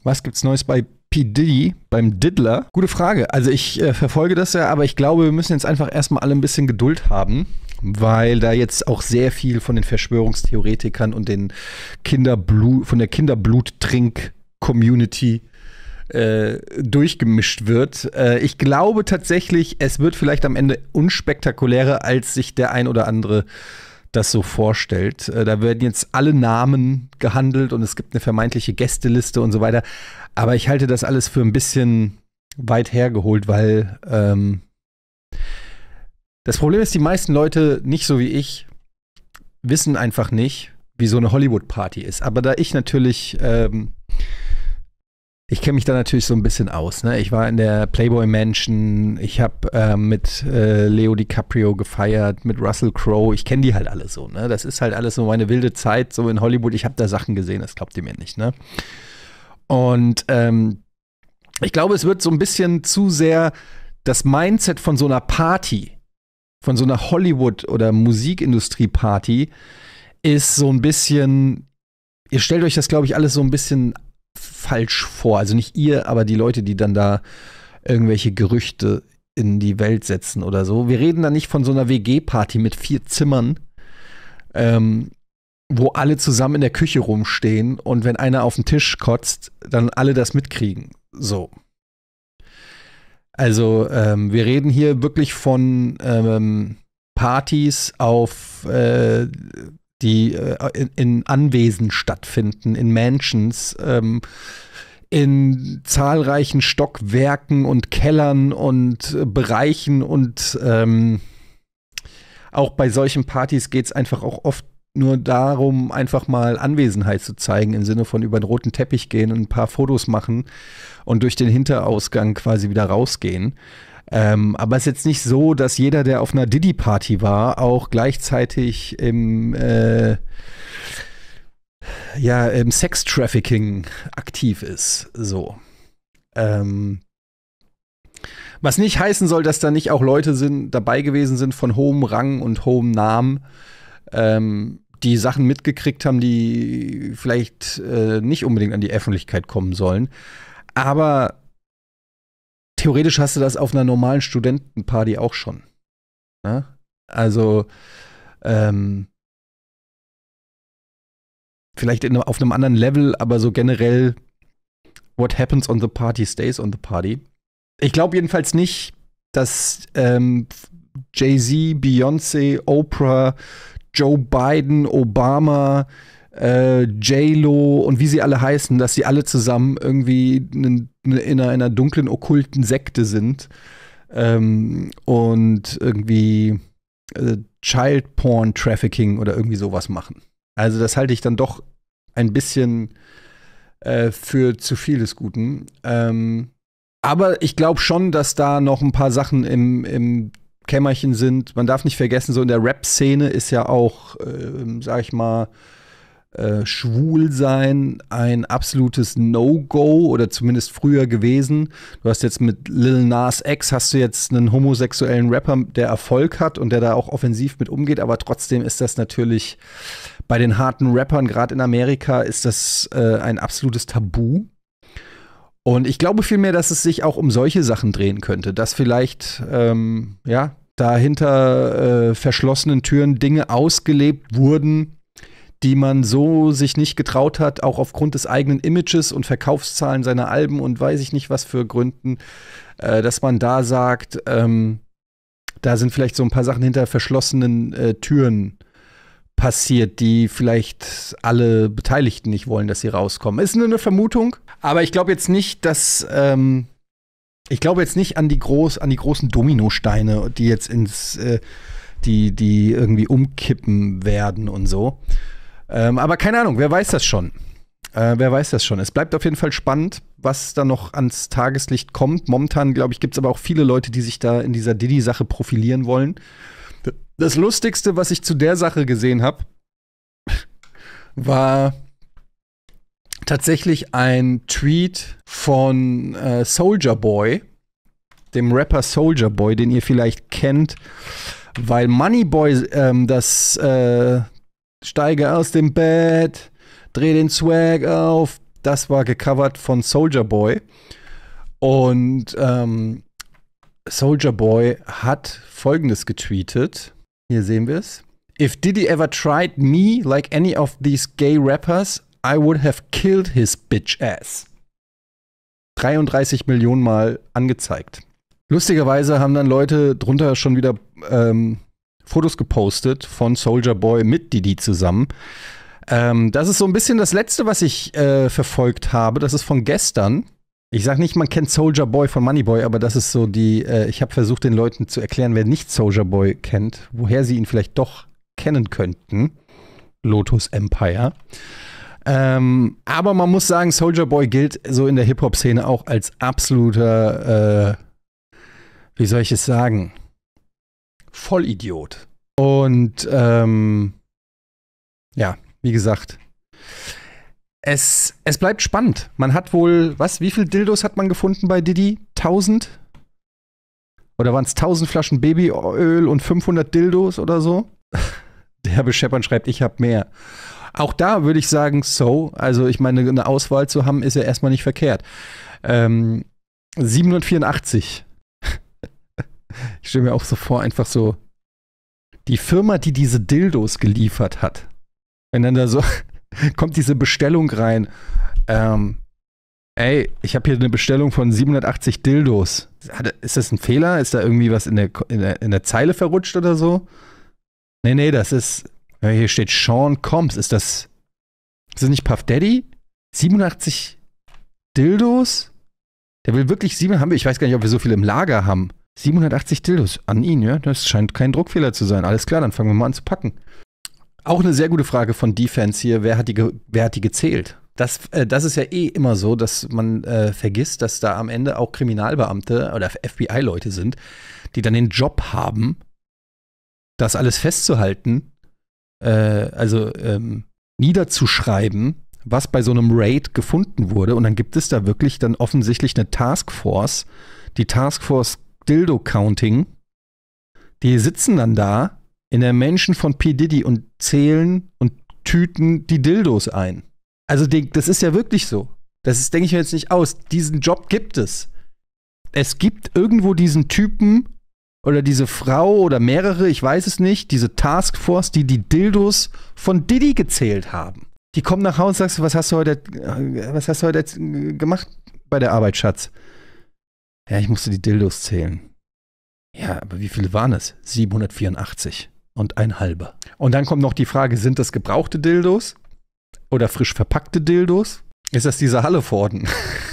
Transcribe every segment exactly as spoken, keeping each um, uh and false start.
Was gibt's Neues bei P. Diddy, beim Diddler? Gute Frage. Also ich äh, verfolge das ja, aber ich glaube, wir müssen jetzt einfach erstmal alle ein bisschen Geduld haben, weil da jetzt auch sehr viel von den Verschwörungstheoretikern und den Kinderblut, von der Kinderbluttrink-Community äh, durchgemischt wird. Äh, ich glaube tatsächlich, es wird vielleicht am Ende unspektakulärer, als sich der ein oder andere das so vorstellt. Äh, da werden jetzt alle Namen gehandelt und es gibt eine vermeintliche Gästeliste und so weiter. Aber ich halte das alles für ein bisschen weit hergeholt, weil ähm, das Problem ist, die meisten Leute, nicht so wie ich, wissen einfach nicht, wie so eine Hollywood-Party ist. Aber da ich natürlich, ähm, ich kenne mich da natürlich so ein bisschen aus. Ne? Ich war in der Playboy Mansion, ich habe ähm, mit äh, Leo DiCaprio gefeiert, mit Russell Crowe. Ich kenne die halt alle so. Ne? Das ist halt alles so meine wilde Zeit, so in Hollywood. Ich habe da Sachen gesehen, das glaubt ihr mir nicht. Ne? Und ähm, ich glaube, es wird so ein bisschen zu sehr das Mindset von so einer Party, von so einer Hollywood- oder Musikindustrie-Party ist so ein bisschen, ihr stellt euch das, glaube ich, alles so ein bisschen falsch vor. Also nicht ihr, aber die Leute, die dann da irgendwelche Gerüchte in die Welt setzen oder so. Wir reden da nicht von so einer W G-Party mit vier Zimmern, ähm, wo alle zusammen in der Küche rumstehen und wenn einer auf den Tisch kotzt, dann alle das mitkriegen. So. Also ähm, wir reden hier wirklich von ähm, Partys auf äh, die äh, in, in Anwesen stattfinden, in Mansions, ähm, in zahlreichen Stockwerken und Kellern und äh, Bereichen und ähm, auch bei solchen Partys geht es einfach auch oft nur darum, einfach mal Anwesenheit zu zeigen, im Sinne von über den roten Teppich gehen und ein paar Fotos machen und durch den Hinterausgang quasi wieder rausgehen. Ähm, aber es ist jetzt nicht so, dass jeder, der auf einer Diddy-Party war, auch gleichzeitig im, äh, ja, im Sex-Trafficking aktiv ist. So. Ähm, was nicht heißen soll, dass da nicht auch Leute sind, dabei gewesen sind von hohem Rang und hohem Namen, ähm, die Sachen mitgekriegt haben, die vielleicht äh, nicht unbedingt an die Öffentlichkeit kommen sollen. Aber theoretisch hast du das auf einer normalen Studentenparty auch schon. Ne? Also ähm, vielleicht in, auf einem anderen Level, aber so generell what happens on the party stays on the party. Ich glaube jedenfalls nicht, dass ähm, Jay-Z, Beyoncé, Oprah, Joe Biden, Obama, äh, J-Lo und wie sie alle heißen, dass sie alle zusammen irgendwie in, in einer, einer dunklen, okkulten Sekte sind ähm, und irgendwie äh, Child Porn Trafficking oder irgendwie sowas machen. Also das halte ich dann doch ein bisschen äh, für zu viel des Guten. Ähm, aber ich glaube schon, dass da noch ein paar Sachen im, im Kämmerchen sind. Man darf nicht vergessen, so in der Rap-Szene ist ja auch, äh, sag ich mal, äh, Schwulsein ein absolutes No-Go oder zumindest früher gewesen. Du hast jetzt mit Lil Nas X hast du jetzt einen homosexuellen Rapper, der Erfolg hat und der da auch offensiv mit umgeht, aber trotzdem ist das natürlich bei den harten Rappern, gerade in Amerika, ist das äh, ein absolutes Tabu. Und ich glaube vielmehr, dass es sich auch um solche Sachen drehen könnte, dass vielleicht, ähm, ja, da hinter äh, verschlossenen Türen Dinge ausgelebt wurden, die man so sich nicht getraut hat, auch aufgrund des eigenen Images und Verkaufszahlen seiner Alben und weiß ich nicht was für Gründen, äh, dass man da sagt, ähm, da sind vielleicht so ein paar Sachen hinter verschlossenen äh, Türen passiert, die vielleicht alle Beteiligten nicht wollen, dass sie rauskommen. Ist nur eine Vermutung, aber ich glaube jetzt nicht, dass ähm, ich glaube jetzt nicht an die groß an die großen Dominosteine, die jetzt ins äh, die die irgendwie umkippen werden und so. Ähm, aber keine Ahnung, wer weiß das schon? Äh, wer weiß das schon? Es bleibt auf jeden Fall spannend, was da noch ans Tageslicht kommt. Momentan, glaube ich, gibt es aber auch viele Leute, die sich da in dieser Diddy-Sache profilieren wollen. Das Lustigste, was ich zu der Sache gesehen habe, war tatsächlich ein Tweet von äh, Soulja Boy, dem Rapper Soulja Boy, den ihr vielleicht kennt, weil Moneyboy ähm, das äh, Steige aus dem Bett, dreh den Swag auf, Das war gecovert von Soulja Boy. Und ähm, Soulja Boy hat Folgendes getweetet. Hier sehen wir es. If Diddy ever tried me like any of these gay rappers, I would have killed his bitch ass. dreiunddreißig Millionen Mal angezeigt. Lustigerweise haben dann Leute drunter schon wieder ähm, Fotos gepostet von Soulja Boy mit Diddy zusammen. Ähm, das ist so ein bisschen das Letzte, was ich äh, verfolgt habe. Das ist von gestern. Ich sag nicht, man kennt Soulja Boy von Moneyboy, aber das ist so die, äh, ich habe versucht, den Leuten zu erklären, wer nicht Soulja Boy kennt, woher sie ihn vielleicht doch kennen könnten. Lotus Empire. Ähm, aber man muss sagen, Soulja Boy gilt so in der Hip-Hop-Szene auch als absoluter, äh, wie soll ich es sagen, Vollidiot. Und ähm, ja, wie gesagt, es, es bleibt spannend. Man hat wohl, was, wie viel Dildos hat man gefunden bei Diddy? tausend? Oder waren es tausend Flaschen Babyöl und fünfhundert Dildos oder so? Der Herr Bescheppern schreibt, ich habe mehr. Auch da würde ich sagen, so, also ich meine, eine Auswahl zu haben, ist ja erstmal nicht verkehrt. Ähm, siebenhundertvierundachtzig. Ich stelle mir auch so vor, einfach so, die Firma, die diese Dildos geliefert hat, wenn dann da so kommt diese Bestellung rein, ähm, ey, ich habe hier eine Bestellung von siebenhundertachtzig Dildos. Ist das ein Fehler? Ist da irgendwie was in der, in der, in der Zeile verrutscht oder so? Nee, nee, das ist, hier steht Sean Combs. Ist das, ist das nicht Puff Daddy? siebenundachtzig Dildos? Der will wirklich sieben, haben wir, ich weiß gar nicht, ob wir so viele im Lager haben. siebenhundertachtzig Dildos an ihn, ja? Das scheint kein Druckfehler zu sein. Alles klar, dann fangen wir mal an zu packen. Auch eine sehr gute Frage von Defense hier. Wer hat die, ge- wer hat die gezählt? Das, äh, das ist ja eh immer so, dass man äh, vergisst, dass da am Ende auch Kriminalbeamte oder F B I-Leute sind, die dann den Job haben, das alles festzuhalten, äh, also ähm, niederzuschreiben, was bei so einem Raid gefunden wurde. Und dann gibt es da wirklich dann offensichtlich eine Taskforce, die Taskforce Dildo Counting, die sitzen dann da in der Mansion von P. Diddy und zählen und tüten die Dildos ein. Also die, das ist ja wirklich so. Das ist, denke ich mir jetzt nicht aus. Diesen Job gibt es. Es gibt irgendwo diesen Typen oder diese Frau oder mehrere, ich weiß es nicht, diese Taskforce, die die Dildos von Diddy gezählt haben. Die kommen nach Hause und sagst, was hast du heute, was hast du heute jetzt gemacht bei der Arbeit, Schatz? Ja, ich musste die Dildos zählen. Ja, aber wie viele waren es? siebenhundertvierundachtzig und ein halber. Und dann kommt noch die Frage, sind das gebrauchte Dildos oder frisch verpackte Dildos? Ist das dieser Halleforden?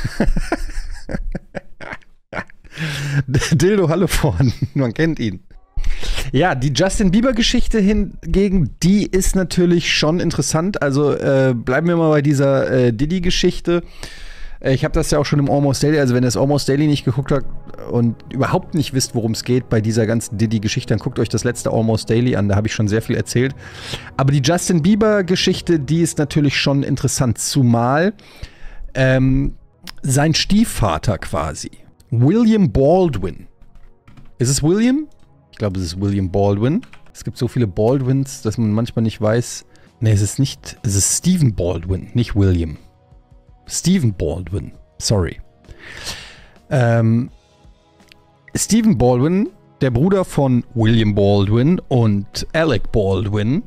Dildo Halleforden, man kennt ihn. Ja, die Justin Bieber-Geschichte hingegen, die ist natürlich schon interessant. Also äh, bleiben wir mal bei dieser äh, Diddy-Geschichte. Äh, ich habe das ja auch schon im Almost Daily, also wenn ihr das Almost Daily nicht geguckt habt und überhaupt nicht wisst, worum es geht bei dieser ganzen Diddy-Geschichte, dann guckt euch das letzte Almost Daily an, da habe ich schon sehr viel erzählt. Aber die Justin Bieber-Geschichte, die ist natürlich schon interessant, zumal ähm, sein Stiefvater quasi, William Baldwin. Ist es William? Ich glaube, es ist William Baldwin. Es gibt so viele Baldwins, dass man manchmal nicht weiß. Nee, es ist nicht. Es ist Stephen Baldwin, nicht William. Stephen Baldwin. Sorry. Ähm, Stephen Baldwin, der Bruder von William Baldwin und Alec Baldwin,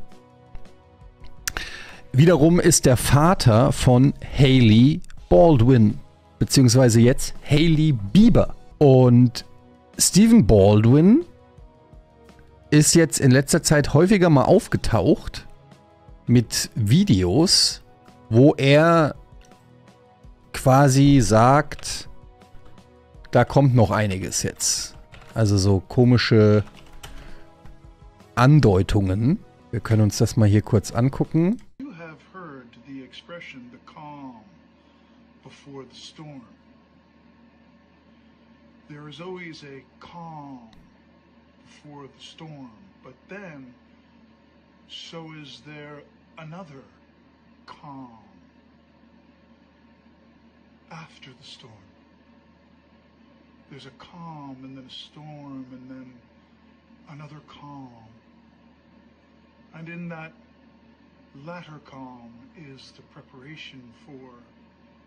wiederum ist der Vater von Hailey Baldwin. Beziehungsweise jetzt Hailey Bieber. Und Stephen Baldwin ist jetzt in letzter Zeit häufiger mal aufgetaucht mit Videos, wo er quasi sagt, da kommt noch einiges jetzt. Also so komische Andeutungen. Wir können uns das mal hier kurz angucken. You have heard the expression the calm before the storm. There is always a calm before the storm, but then so is there another calm after the storm. There's a calm and then a storm and then another calm. And in that latter calm is the preparation for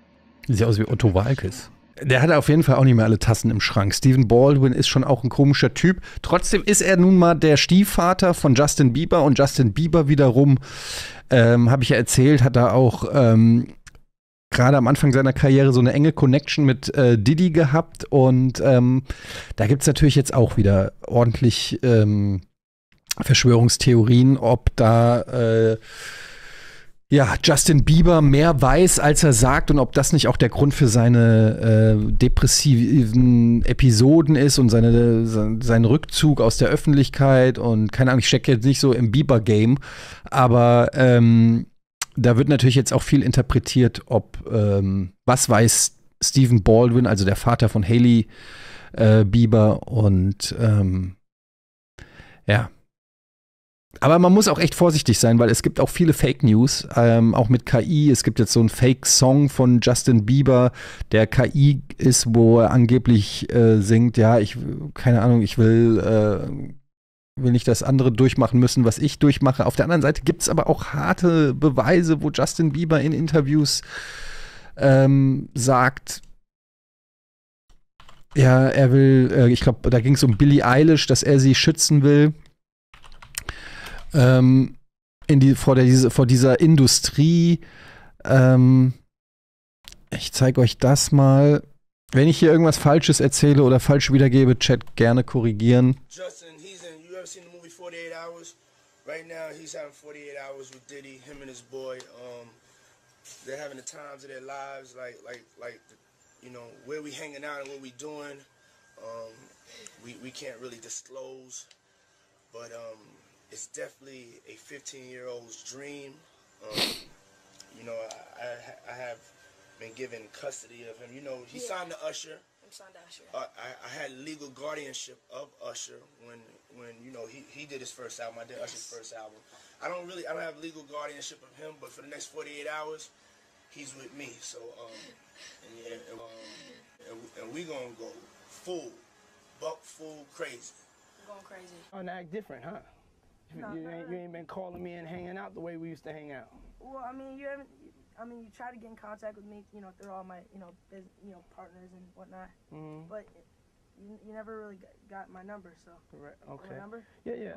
Sieht aus wie Otto Waalkes. Der hat auf jeden Fall auch nicht mehr alle Tassen im Schrank. Stephen Baldwin ist schon auch ein komischer Typ. Trotzdem ist er nun mal der Stiefvater von Justin Bieber. Und Justin Bieber wiederum, ähm, habe ich ja erzählt, hat da auch ähm, gerade am Anfang seiner Karriere so eine enge Connection mit äh, Diddy gehabt. Und ähm, da gibt es natürlich jetzt auch wieder ordentlich ähm, Verschwörungstheorien, ob da äh, ja, Justin Bieber mehr weiß, als er sagt, und ob das nicht auch der Grund für seine äh, depressiven Episoden ist und seine, sein, seinen Rückzug aus der Öffentlichkeit und keine Ahnung, ich stecke jetzt nicht so im Bieber-Game, aber ähm, da wird natürlich jetzt auch viel interpretiert, ob, ähm, was weiß Stephen Baldwin, also der Vater von Hailey äh, Bieber und ähm, ja, aber man muss auch echt vorsichtig sein, weil es gibt auch viele Fake News, ähm, auch mit K I. Es gibt jetzt so einen Fake-Song von Justin Bieber, der K I ist, wo er angeblich äh, singt, ja, ich, keine Ahnung, ich will, äh, will nicht, dass andere durchmachen müssen, was ich durchmache. Auf der anderen Seite gibt es aber auch harte Beweise, wo Justin Bieber in Interviews ähm, sagt, ja, er will, äh, ich glaube, da ging es um Billie Eilish, dass er sie schützen will. Ähm, in die, vor, der, diese, vor dieser Industrie. Ähm, ich zeige euch das mal. Wenn ich hier irgendwas Falsches erzähle oder falsch wiedergebe, Chat gerne korrigieren. Justin, he's in, you ever seen the movie forty-eight hours? Right now, he's having forty-eight hours with Diddy, him and his boy. Um, they're having the times of their lives, like, like, like, you know, where we hanging out and what we doing. Um, we, we can't really disclose, but, um, it's definitely a fifteen-year-old's dream. Um, you know, I, I, I have been given custody of him. You know, he yeah. signed to Usher. I'm signed to Usher. Uh, I, I had legal guardianship of Usher when, when you know, he, he did his first album. I did yes. Usher's first album. I don't really, I don't have legal guardianship of him, but for the next forty-eight hours, he's with me. So, um, and, yeah, and, um, and, and we gonna go full, buck full crazy. We're going crazy. Oh, and act different, huh? You, no, you, ain't, you ain't been calling me and hanging out the way we used to hang out. Well, I mean, you haven't. I mean, you try to get in contact with me, you know, through all my, you know, business, you know, partners and whatnot. Mm-hmm. But you, you never really got my number, so. Right. Okay. My number? Yeah, yeah.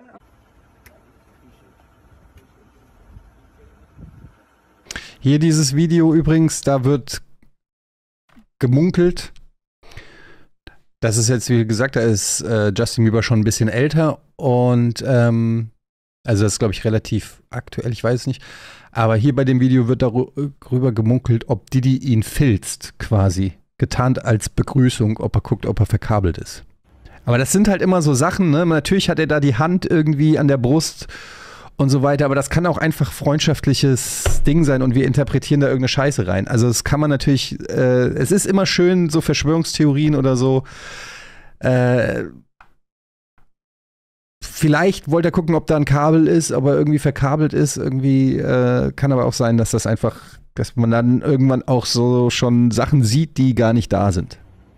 Hier dieses Video übrigens, da wird gemunkelt. Das ist jetzt, wie gesagt, da ist äh, Justin Bieber schon ein bisschen älter und ähm, also das ist, glaube ich, relativ aktuell, ich weiß es nicht. Aber hier bei dem Video wird darüber gemunkelt, ob Diddy ihn filzt, quasi, getarnt als Begrüßung, ob er guckt, ob er verkabelt ist. Aber das sind halt immer so Sachen, ne? Natürlich hat er da die Hand irgendwie an der Brust und so weiter, aber das kann auch einfach freundschaftliches Ding sein und wir interpretieren da irgendeine Scheiße rein. Also das kann man natürlich, äh, es ist immer schön, so Verschwörungstheorien oder so, äh, vielleicht wollte er gucken, ob da ein Kabel ist, aber irgendwie verkabelt ist, irgendwie äh, kann aber auch sein, dass das einfach, dass man dann irgendwann auch so schon Sachen sieht, die gar nicht da sind.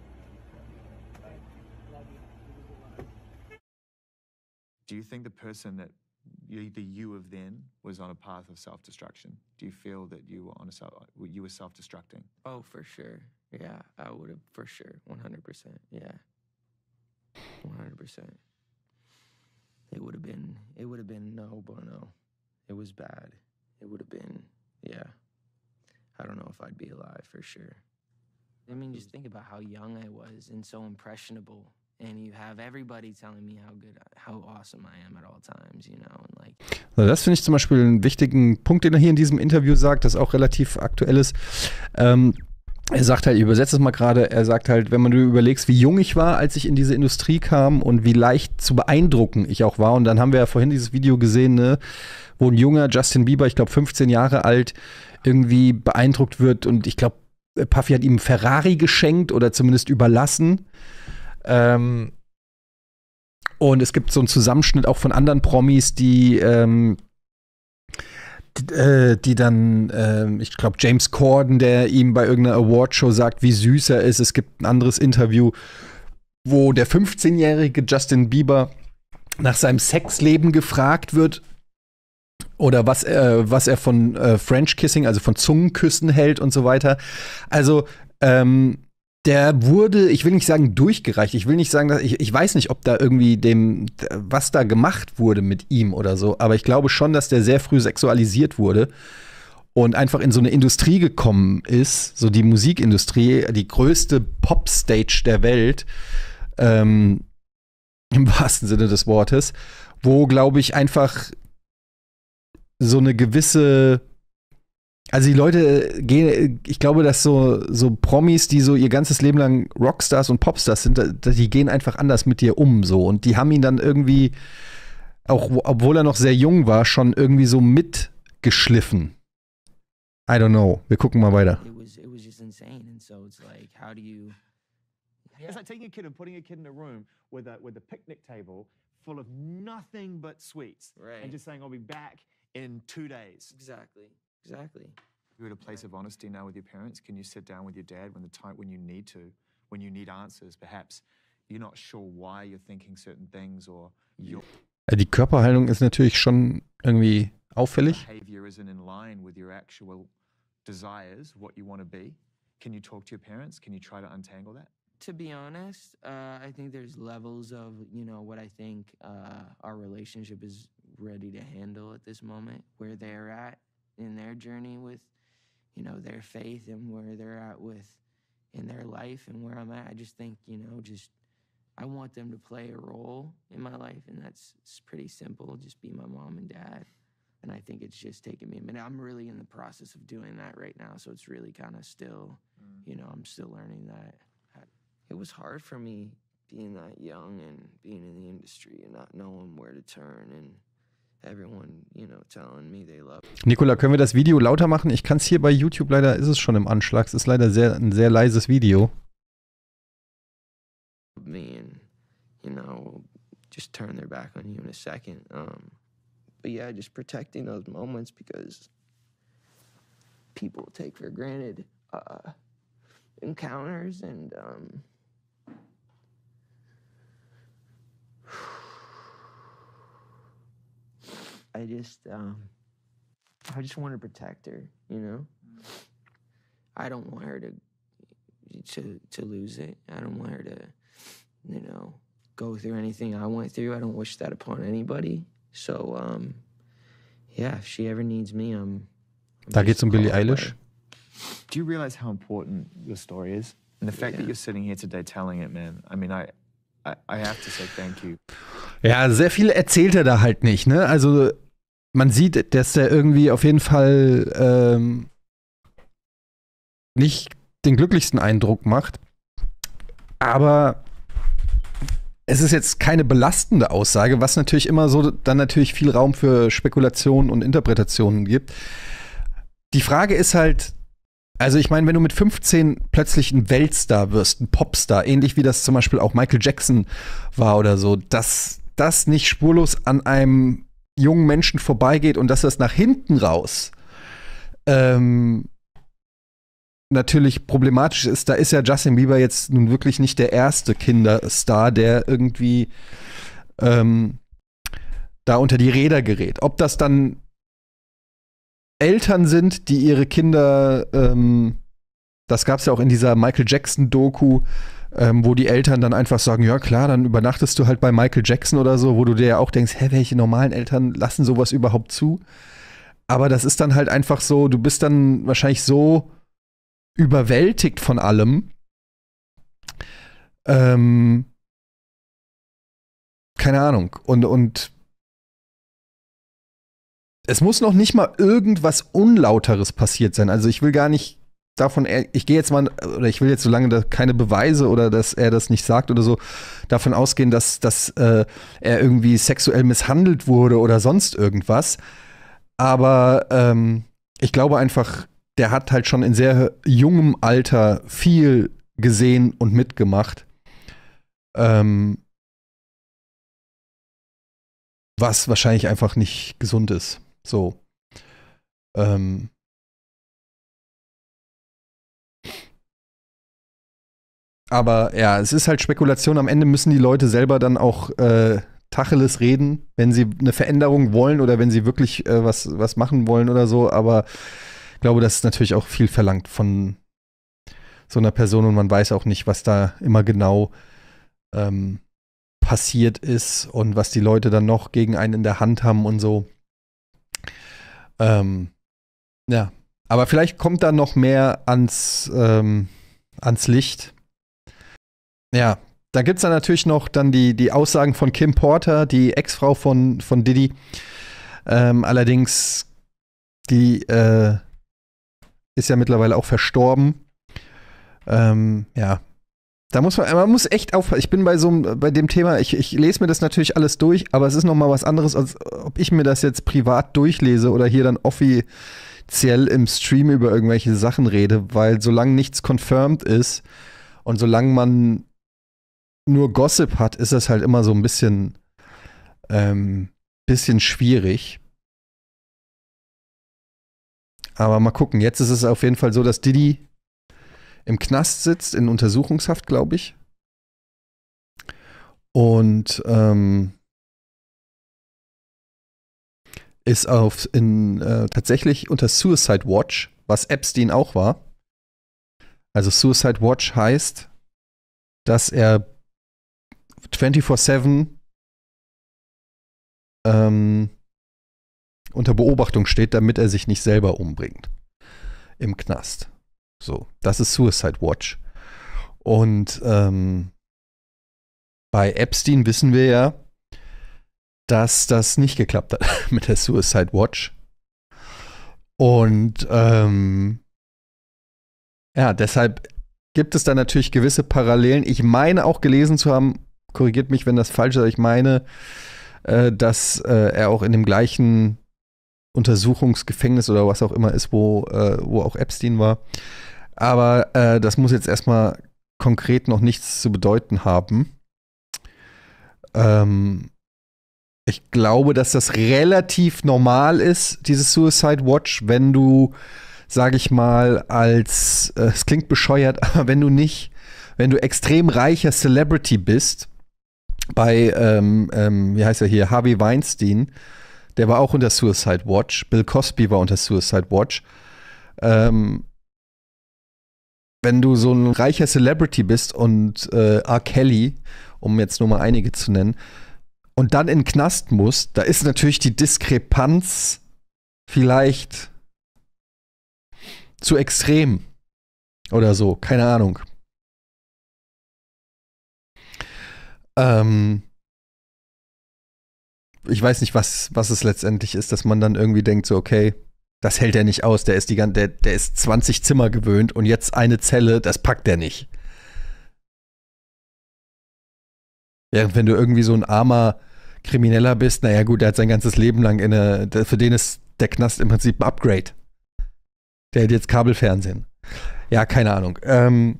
Do you think the person that you, the you of then was on a path of self-destruction? Do you feel that you were on a self, you were self-destructing? Oh, for sure. Yeah, I would have for sure, one hundred percent. Yeah, one hundred percent. It would have been, it would have been no bueno. It was bad. It would have been, yeah. I don't know if I'd be alive for sure. I mean, just think about how young I was and so impressionable. And you have everybody telling me how good, how awesome I am at all times, you know, and like. Also das finde ich zum Beispiel einen wichtigen Punkt, den er hier in diesem Interview sagt, das auch relativ aktuell ist. Ähm, er sagt halt, ich übersetze es mal gerade, er sagt halt, wenn man du überlegst, wie jung ich war, als ich in diese Industrie kam und wie leicht zu beeindrucken ich auch war. Und dann haben wir ja vorhin dieses Video gesehen, ne, wo ein junger Justin Bieber, ich glaube fünfzehn Jahre alt, irgendwie beeindruckt wird. Und ich glaube, Puffy hat ihm einen Ferrari geschenkt oder zumindest überlassen. Ähm, und es gibt so einen Zusammenschnitt auch von anderen Promis, die ähm, die, äh, die dann, ähm, ich glaube, James Corden, der ihm bei irgendeiner Awardshow sagt, wie süß er ist. Es gibt ein anderes Interview, wo der fünfzehnjährige Justin Bieber nach seinem Sexleben gefragt wird. Oder was, äh, was er von äh, French Kissing, also von Zungenküssen hält und so weiter. Also, ähm, der wurde, ich will nicht sagen durchgereicht, ich will nicht sagen, dass ich, ich weiß nicht, ob da irgendwie dem, was da gemacht wurde mit ihm oder so, aber ich glaube schon, dass der sehr früh sexualisiert wurde und einfach in so eine Industrie gekommen ist, so die Musikindustrie, die größte Popstage der Welt, ähm, im wahrsten Sinne des Wortes, wo, glaube ich, einfach so eine gewisse, also die Leute gehen, ich glaube, dass so, so Promis, die so ihr ganzes Leben lang Rockstars und Popstars sind, die gehen einfach anders mit dir um so. Und die haben ihn dann irgendwie, auch obwohl er noch sehr jung war, schon irgendwie so mitgeschliffen. I don't know. Wir gucken mal weiter. It was it was just insane, and so it's like, how do you? It's like taking a kid and putting a kid in a room with a with a picnic table full of nothing but sweets, Right. and just saying, "I'll be back in two days." Exactly, exactly. You're at a place of honesty now with your parents. Can you sit down with your dad when the time when you need to, when you need answers? Perhaps you're not sure why you're thinking certain things, or your Die Körperhaltung ist natürlich schon irgendwie auffällig. behavior isn't in line with your actual desires, what you want to be. Can you talk to your parents? Can you try to untangle that? To be honest, uh, I think there's levels of, you know, what I think uh, our relationship is ready to handle at this moment, where they're at in their journey with, you know, their faith and where they're at with in their life and where I'm at. I just think, you know, just I want them to play a role in my life, and that's it's pretty simple. Just be my mom and dad. And I think it's just taken me a minute. I'm really in the process of doing that right now, so it's really kind of still, mm. you know, I'm still learning that. It was hard for me being that young and being in the industry and not knowing where to turn and everyone, you know, telling me they love me. Nicola, können wir das Video lauter machen? Ich kann es hier bei YouTube, leider ist es schon im Anschlag. Es ist leider sehr, ein sehr leises Video. Me and, you know, just turn their back on you in a second. Um, but yeah, just protecting those moments because people take for granted uh, encounters and um, I just, um, I just want to protect her, you know? I don't want her to, to, to lose it. I don't want her to, you know, go through anything I went through. I don't wish that upon anybody. So, um, yeah, if she ever needs me, I'm. I'm Da just geht's um Billie call away. Eilish. Do you realize how important your story is? And the fact Yeah. that you're sitting here today telling it, man, I mean, I, I, I have to say thank you. Ja, sehr viel erzählt er da halt nicht, ne? Also man sieht, dass der irgendwie auf jeden Fall ähm, nicht den glücklichsten Eindruck macht. Aber es ist jetzt keine belastende Aussage, was natürlich immer so dann natürlich viel Raum für Spekulationen und Interpretationen gibt. Die Frage ist halt, also ich meine, wenn du mit fünfzehn plötzlich ein Weltstar wirst, ein Popstar, ähnlich wie das zum Beispiel auch Michael Jackson war oder so, dass das nicht spurlos an einem jungen Menschen vorbeigeht und dass das nach hinten raus ähm, natürlich problematisch ist, da ist ja Justin Bieber jetzt nun wirklich nicht der erste Kinderstar, der irgendwie ähm, da unter die Räder gerät. Ob das dann Eltern sind, die ihre Kinder, ähm, das gab es ja auch in dieser Michael Jackson-Doku, ähm, wo die Eltern dann einfach sagen, ja klar, dann übernachtest du halt bei Michael Jackson oder so, wo du dir ja auch denkst, hä, welche normalen Eltern lassen sowas überhaupt zu? Aber das ist dann halt einfach so, du bist dann wahrscheinlich so überwältigt von allem. Ähm, keine Ahnung. Und, und es muss noch nicht mal irgendwas Unlauteres passiert sein. Also ich will gar nicht davon, ich gehe jetzt mal, oder ich will jetzt, solange da keine Beweise oder dass er das nicht sagt oder so, davon ausgehen, dass, dass äh, er irgendwie sexuell misshandelt wurde oder sonst irgendwas. Aber ähm, ich glaube einfach, der hat halt schon in sehr jungem Alter viel gesehen und mitgemacht. Ähm, was wahrscheinlich einfach nicht gesund ist. So. Ähm. Aber ja, es ist halt Spekulation. Am Ende müssen die Leute selber dann auch äh, Tacheles reden, wenn sie eine Veränderung wollen oder wenn sie wirklich äh, was, was machen wollen oder so. Aber ich glaube, das ist natürlich auch viel verlangt von so einer Person und man weiß auch nicht, was da immer genau ähm, passiert ist und was die Leute dann noch gegen einen in der Hand haben und so. Ähm, ja, aber vielleicht kommt da noch mehr ans, ähm, ans Licht. Ja, da gibt es dann natürlich noch dann die, die Aussagen von Kim Porter, die Ex-Frau von, von Diddy. Ähm, allerdings, die äh, ist ja mittlerweile auch verstorben. Ähm, ja, da muss man, man muss echt aufpassen. Ich bin bei so einem, bei dem Thema, ich, ich lese mir das natürlich alles durch, aber es ist noch mal was anderes, als ob ich mir das jetzt privat durchlese oder hier dann offiziell im Stream über irgendwelche Sachen rede, weil solange nichts confirmed ist und solange man nur Gossip hat, ist das halt immer so ein bisschen, ähm, bisschen schwierig. Aber mal gucken, jetzt ist es auf jeden Fall so, dass Diddy im Knast sitzt, in Untersuchungshaft, glaube ich. Und ähm, ist auf in, äh, tatsächlich unter Suicide Watch, was Epstein auch war. Also Suicide Watch heißt, dass er vierundzwanzig sieben ähm, unter Beobachtung steht, damit er sich nicht selber umbringt im Knast. So, das ist Suicide Watch. Und ähm, bei Epstein wissen wir ja, dass das nicht geklappt hat mit der Suicide Watch. Und ähm, ja, deshalb gibt es da natürlich gewisse Parallelen. Ich meine auch gelesen zu haben, korrigiert mich, wenn das falsch ist, aber ich meine, äh, dass äh, er auch in dem gleichen Untersuchungsgefängnis oder was auch immer ist, wo, äh, wo auch Epstein war. Aber äh, das muss jetzt erstmal konkret noch nichts zu bedeuten haben. Ähm, ich glaube, dass das relativ normal ist, dieses Suicide Watch, wenn du, sag ich mal, als, äh, es klingt bescheuert, aber wenn du nicht, wenn du extrem reicher Celebrity bist, bei, ähm, ähm, wie heißt er hier, Harvey Weinstein, der war auch unter Suicide Watch, Bill Cosby war unter Suicide Watch, ähm, wenn du so ein reicher Celebrity bist und äh, R. Kelly, um jetzt nur mal einige zu nennen, und dann in den Knast musst, da ist natürlich die Diskrepanz vielleicht zu extrem oder so, keine Ahnung. Ähm, ich weiß nicht, was, was es letztendlich ist, dass man dann irgendwie denkt, so, okay, das hält er nicht aus, der ist, die, der, der ist zwanzig Zimmer gewöhnt und jetzt eine Zelle, das packt er nicht. Während wenn du irgendwie so ein armer Krimineller bist, naja gut, der hat sein ganzes Leben lang in eine, für den ist der Knast im Prinzip ein Upgrade. Der hat jetzt Kabelfernsehen. Ja, keine Ahnung. Ähm,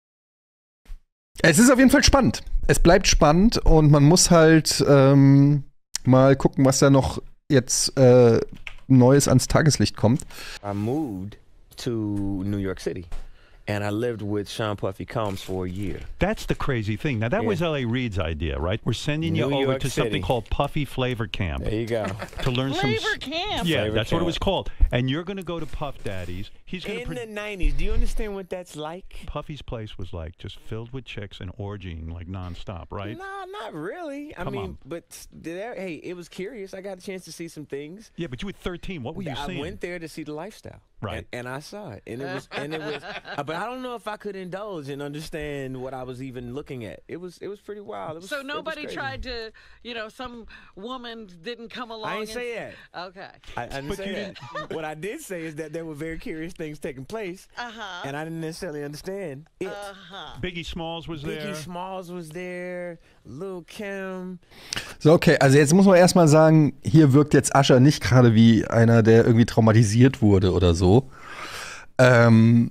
es ist auf jeden Fall spannend. Es bleibt spannend und man muss halt ähm, mal gucken, was da noch jetzt äh, Neues ans Tageslicht kommt. I moved to New York City. And I lived with Sean Puffy Combs for a year. That's the crazy thing. Now, that Yeah. was L A Reid's idea, right? We're sending New you over York to City. something called Puffy Flavor Camp There you go. to learn some. Flavor Camp. Yeah, Flavor that's what it was Camp. called. And you're going to go to Puff Daddy's. He's going In to. the nineties, do you understand what that's like? Puffy's place was like just filled with chicks and orgying like nonstop, right? No, not really. I Come mean, on. but there, hey, it was curious. I got a chance to see some things. Yeah, but you were thirteen. What were you I seeing? went there to see the lifestyle, Right. And, and I saw it, and it was, and it was. uh, but I don't know if I could indulge and understand what I was even looking at. It was, it was pretty wild. It was, So it was nobody crazy. tried to, you know, some woman didn't come along. I didn't and say s- that. Okay. I, I didn't But say you that. What I did say is that there were very curious things taking place, Uh huh. and I didn't necessarily understand it. Uh huh. Biggie Smalls was there. Biggie Smalls was there, Lil Kim. So, okay, also jetzt muss man erstmal sagen, hier wirkt jetzt Usher nicht gerade wie einer, der irgendwie traumatisiert wurde oder so. Ähm,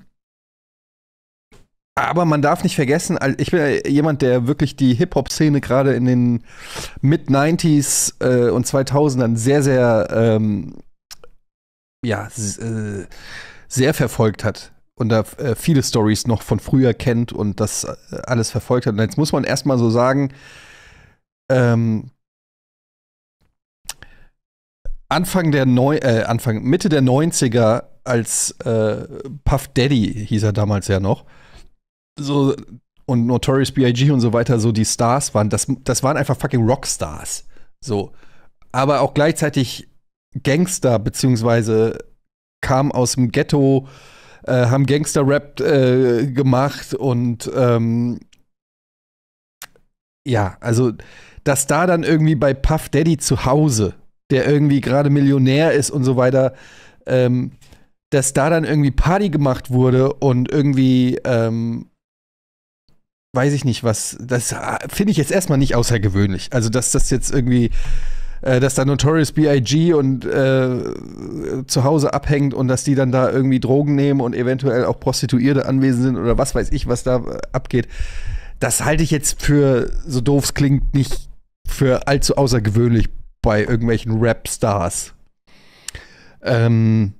aber man darf nicht vergessen, al- ich bin ja jemand, der wirklich die Hip-Hop-Szene gerade in den Mid-neunziger äh, und zweitausendern sehr, sehr, ähm, ja, s- äh, sehr verfolgt hat. Und da äh, viele Stories noch von früher kennt und das äh, alles verfolgt hat. Und jetzt muss man erstmal so sagen, ähm, Anfang der Neu äh, Anfang, Mitte der neunziger, als äh, Puff Daddy, hieß er damals ja noch, so und Notorious B I G und so weiter, so die Stars waren, das, das waren einfach fucking Rockstars. So. Aber auch gleichzeitig Gangster, beziehungsweise kamen aus dem Ghetto, äh, haben Gangster-Rap äh, gemacht und ähm, ja, also, dass da dann irgendwie bei Puff Daddy zu Hause, der irgendwie gerade Millionär ist und so weiter, ähm, dass da dann irgendwie Party gemacht wurde und irgendwie, ähm, weiß ich nicht was, das finde ich jetzt erstmal nicht außergewöhnlich. Also, dass das jetzt irgendwie, äh, dass da Notorious B I G und äh, zu Hause abhängt und dass die dann da irgendwie Drogen nehmen und eventuell auch Prostituierte anwesend sind oder was weiß ich, was da äh, abgeht. Das halte ich jetzt für, so doof es klingt, nicht für allzu außergewöhnlich bei irgendwelchen Rap-Stars. Ähm,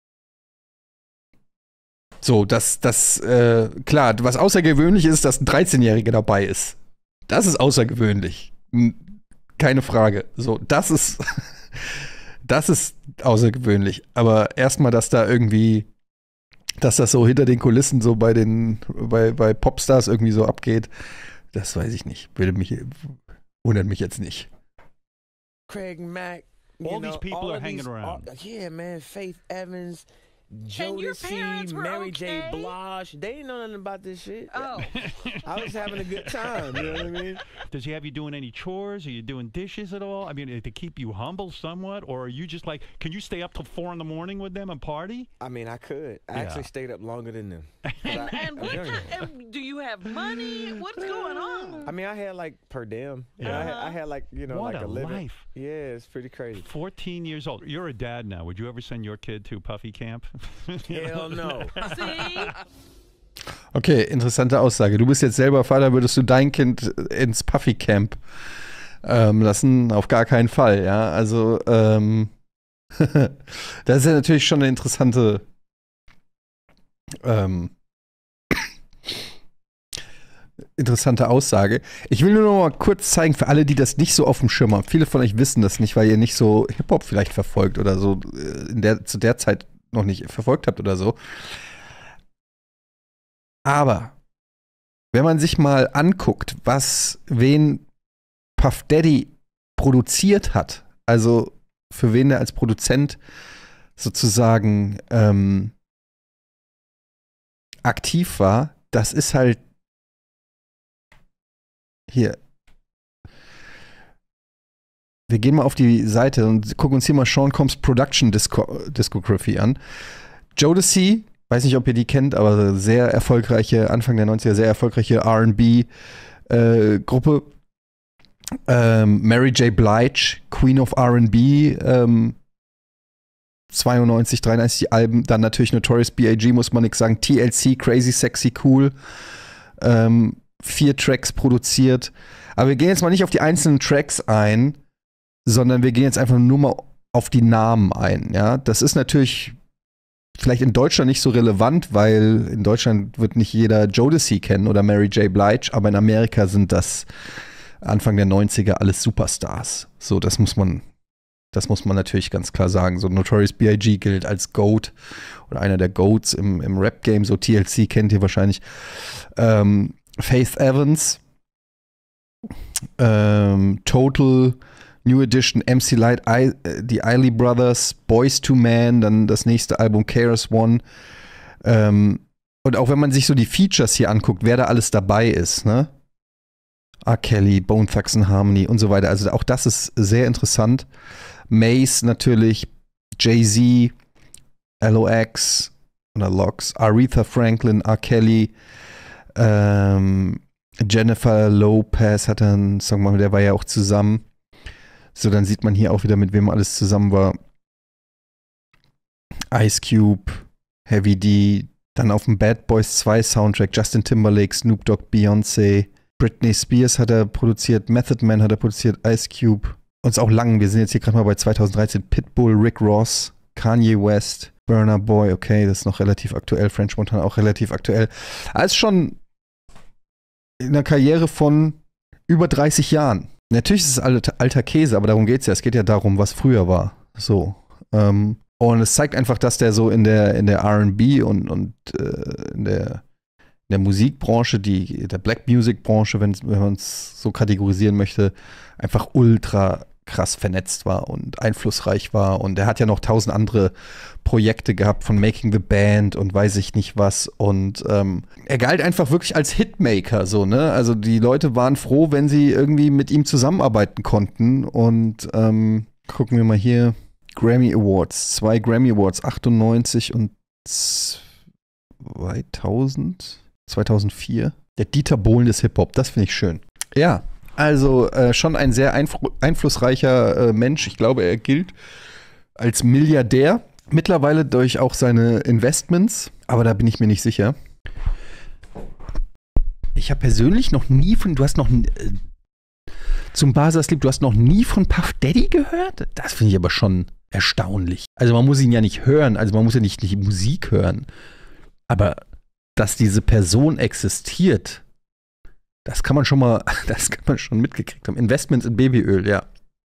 so, das, das, äh, klar, was außergewöhnlich ist, dass ein dreizehnjähriger dabei ist. Das ist außergewöhnlich. Keine Frage. So, das ist, das ist außergewöhnlich. Aber erstmal, dass da irgendwie, dass das so hinter den Kulissen so bei den, bei, bei Popstars irgendwie so abgeht, das weiß ich nicht. Würde mich, wundert mich jetzt nicht. Craig Mack. You All know, these people all are of hanging these- around. all- yeah, man. Faith Evans, your parents Jodeci, were Mary J. okay? Blige. They didn't know nothing about this shit. Oh. I was having a good time. You know what I mean? Does he have you doing any chores? Are you doing dishes at all? I mean, to keep you humble somewhat? Or are you just like, can you stay up till four in the morning with them and party? I mean, I could. I Yeah. actually stayed up longer than them. 'Cause And, I- and I was what younger. kind, and do you have money? What's going on? I mean, I had like per diem. Yeah. I, had, I had like, you know, What like a a living. life. Yeah, it's pretty crazy. fourteen years old. You're a dad now. Would you ever send your kid to Puffy Camp? Hell no. See? Okay, interessante Aussage. Du bist jetzt selber Vater, würdest du dein Kind ins Puffy Camp ähm, lassen? Auf gar keinen Fall, ja. Also, ähm, das ist ja natürlich schon eine interessante ähm, interessante Aussage. Ich will nur noch mal kurz zeigen, für alle, die das nicht so auf dem Schirm haben. Viele von euch wissen das nicht, weil ihr nicht so Hip-Hop vielleicht verfolgt oder so äh, in der, zu der Zeit noch nicht verfolgt habt oder so. Aber wenn man sich mal anguckt, was wen Puff Daddy produziert hat, also für wen er als Produzent sozusagen ähm, aktiv war, das ist halt hier. Wir gehen mal auf die Seite und gucken uns hier mal Sean Combs Production Disco Discography an. Jodeci, weiß nicht, ob ihr die kennt, aber sehr erfolgreiche, Anfang der neunziger, sehr erfolgreiche R and B äh, Gruppe. Ähm, Mary J. Blige, Queen of R and B, ähm, zweiundneunzig, dreiundneunzig die Alben, dann natürlich Notorious B I G, muss man nichts sagen, T L C, Crazy Sexy Cool, ähm, vier Tracks produziert. Aber wir gehen jetzt mal nicht auf die einzelnen Tracks ein, sondern wir gehen jetzt einfach nur mal auf die Namen ein. Ja, das ist natürlich vielleicht in Deutschland nicht so relevant, weil in Deutschland wird nicht jeder Jodeci kennen oder Mary J. Blige, aber in Amerika sind das Anfang der neunziger alles Superstars. So, das muss man, das muss man natürlich ganz klar sagen. So Notorious B I G gilt als GOAT oder einer der GOATs im, im Rap-Game. So T L C kennt ihr wahrscheinlich. Ähm, Faith Evans, ähm, Total, New Edition, M C Lyte, I, die Isley Brothers, Boyz two Men, dann das nächste Album K R S One. Ähm, und auch wenn man sich so die Features hier anguckt, wer da alles dabei ist, ne? R. Kelly, Bone Thugs and Harmony und so weiter. Also auch das ist sehr interessant. Mace natürlich, Jay-Z, L O X oder Lox, Aretha Franklin, R. Kelly, ähm, Jennifer Lopez hat einen Song gemacht, der war ja auch zusammen. So, dann sieht man hier auch wieder, mit wem alles zusammen war. Ice Cube, Heavy D, dann auf dem Bad Boys zwei Soundtrack, Justin Timberlake, Snoop Dogg, Beyoncé, Britney Spears hat er produziert, Method Man hat er produziert, Ice Cube. Uns auch lang, wir sind jetzt hier gerade mal bei zweitausenddreizehn, Pitbull, Rick Ross, Kanye West, Burna Boy, okay, das ist noch relativ aktuell, French Montana auch relativ aktuell. Also schon in einer Karriere von über dreißig Jahren. Natürlich ist es alter, alter Käse, aber darum geht es ja. Es geht ja darum, was früher war. So. Ähm, und es zeigt einfach, dass der so in der, in der R and B und, und äh, in der in der Musikbranche, die, der Black Music Branche, wenn, wenn man es so kategorisieren möchte, einfach ultra krass vernetzt war und einflussreich war. Und er hat ja noch tausend andere Projekte gehabt von Making the Band und weiß ich nicht was. Und ähm, er galt einfach wirklich als Hitmaker, so, ne? Also die Leute waren froh, wenn sie irgendwie mit ihm zusammenarbeiten konnten. Und ähm, gucken wir mal hier. Grammy Awards. Zwei Grammy Awards, achtundneunzig und zweitausend. zweitausendvier. Der Dieter Bohlen des Hip-Hop, das finde ich schön. Ja, also äh, schon ein sehr einfl- einflussreicher äh, Mensch. Ich glaube, er gilt als Milliardär. Mittlerweile durch auch seine Investments, aber da bin ich mir nicht sicher. Ich habe persönlich noch nie von, du hast noch, äh, zum Basa Sleep, du hast noch nie von Puff Daddy gehört? Das finde ich aber schon erstaunlich. Also man muss ihn ja nicht hören, also man muss ja nicht, nicht Musik hören, aber dass diese Person existiert, das kann man schon mal, das kann man schon mitgekriegt haben. Investments in Babyöl, ja.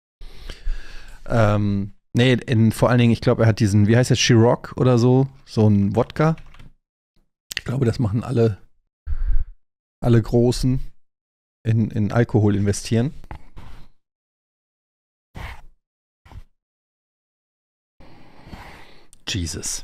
Ähm, nee, in, vor allen Dingen, ich glaube, er hat diesen, wie heißt das, Ciroc oder so, so ein Wodka. Ich glaube, das machen alle, alle Großen in, in Alkohol investieren. Jesus.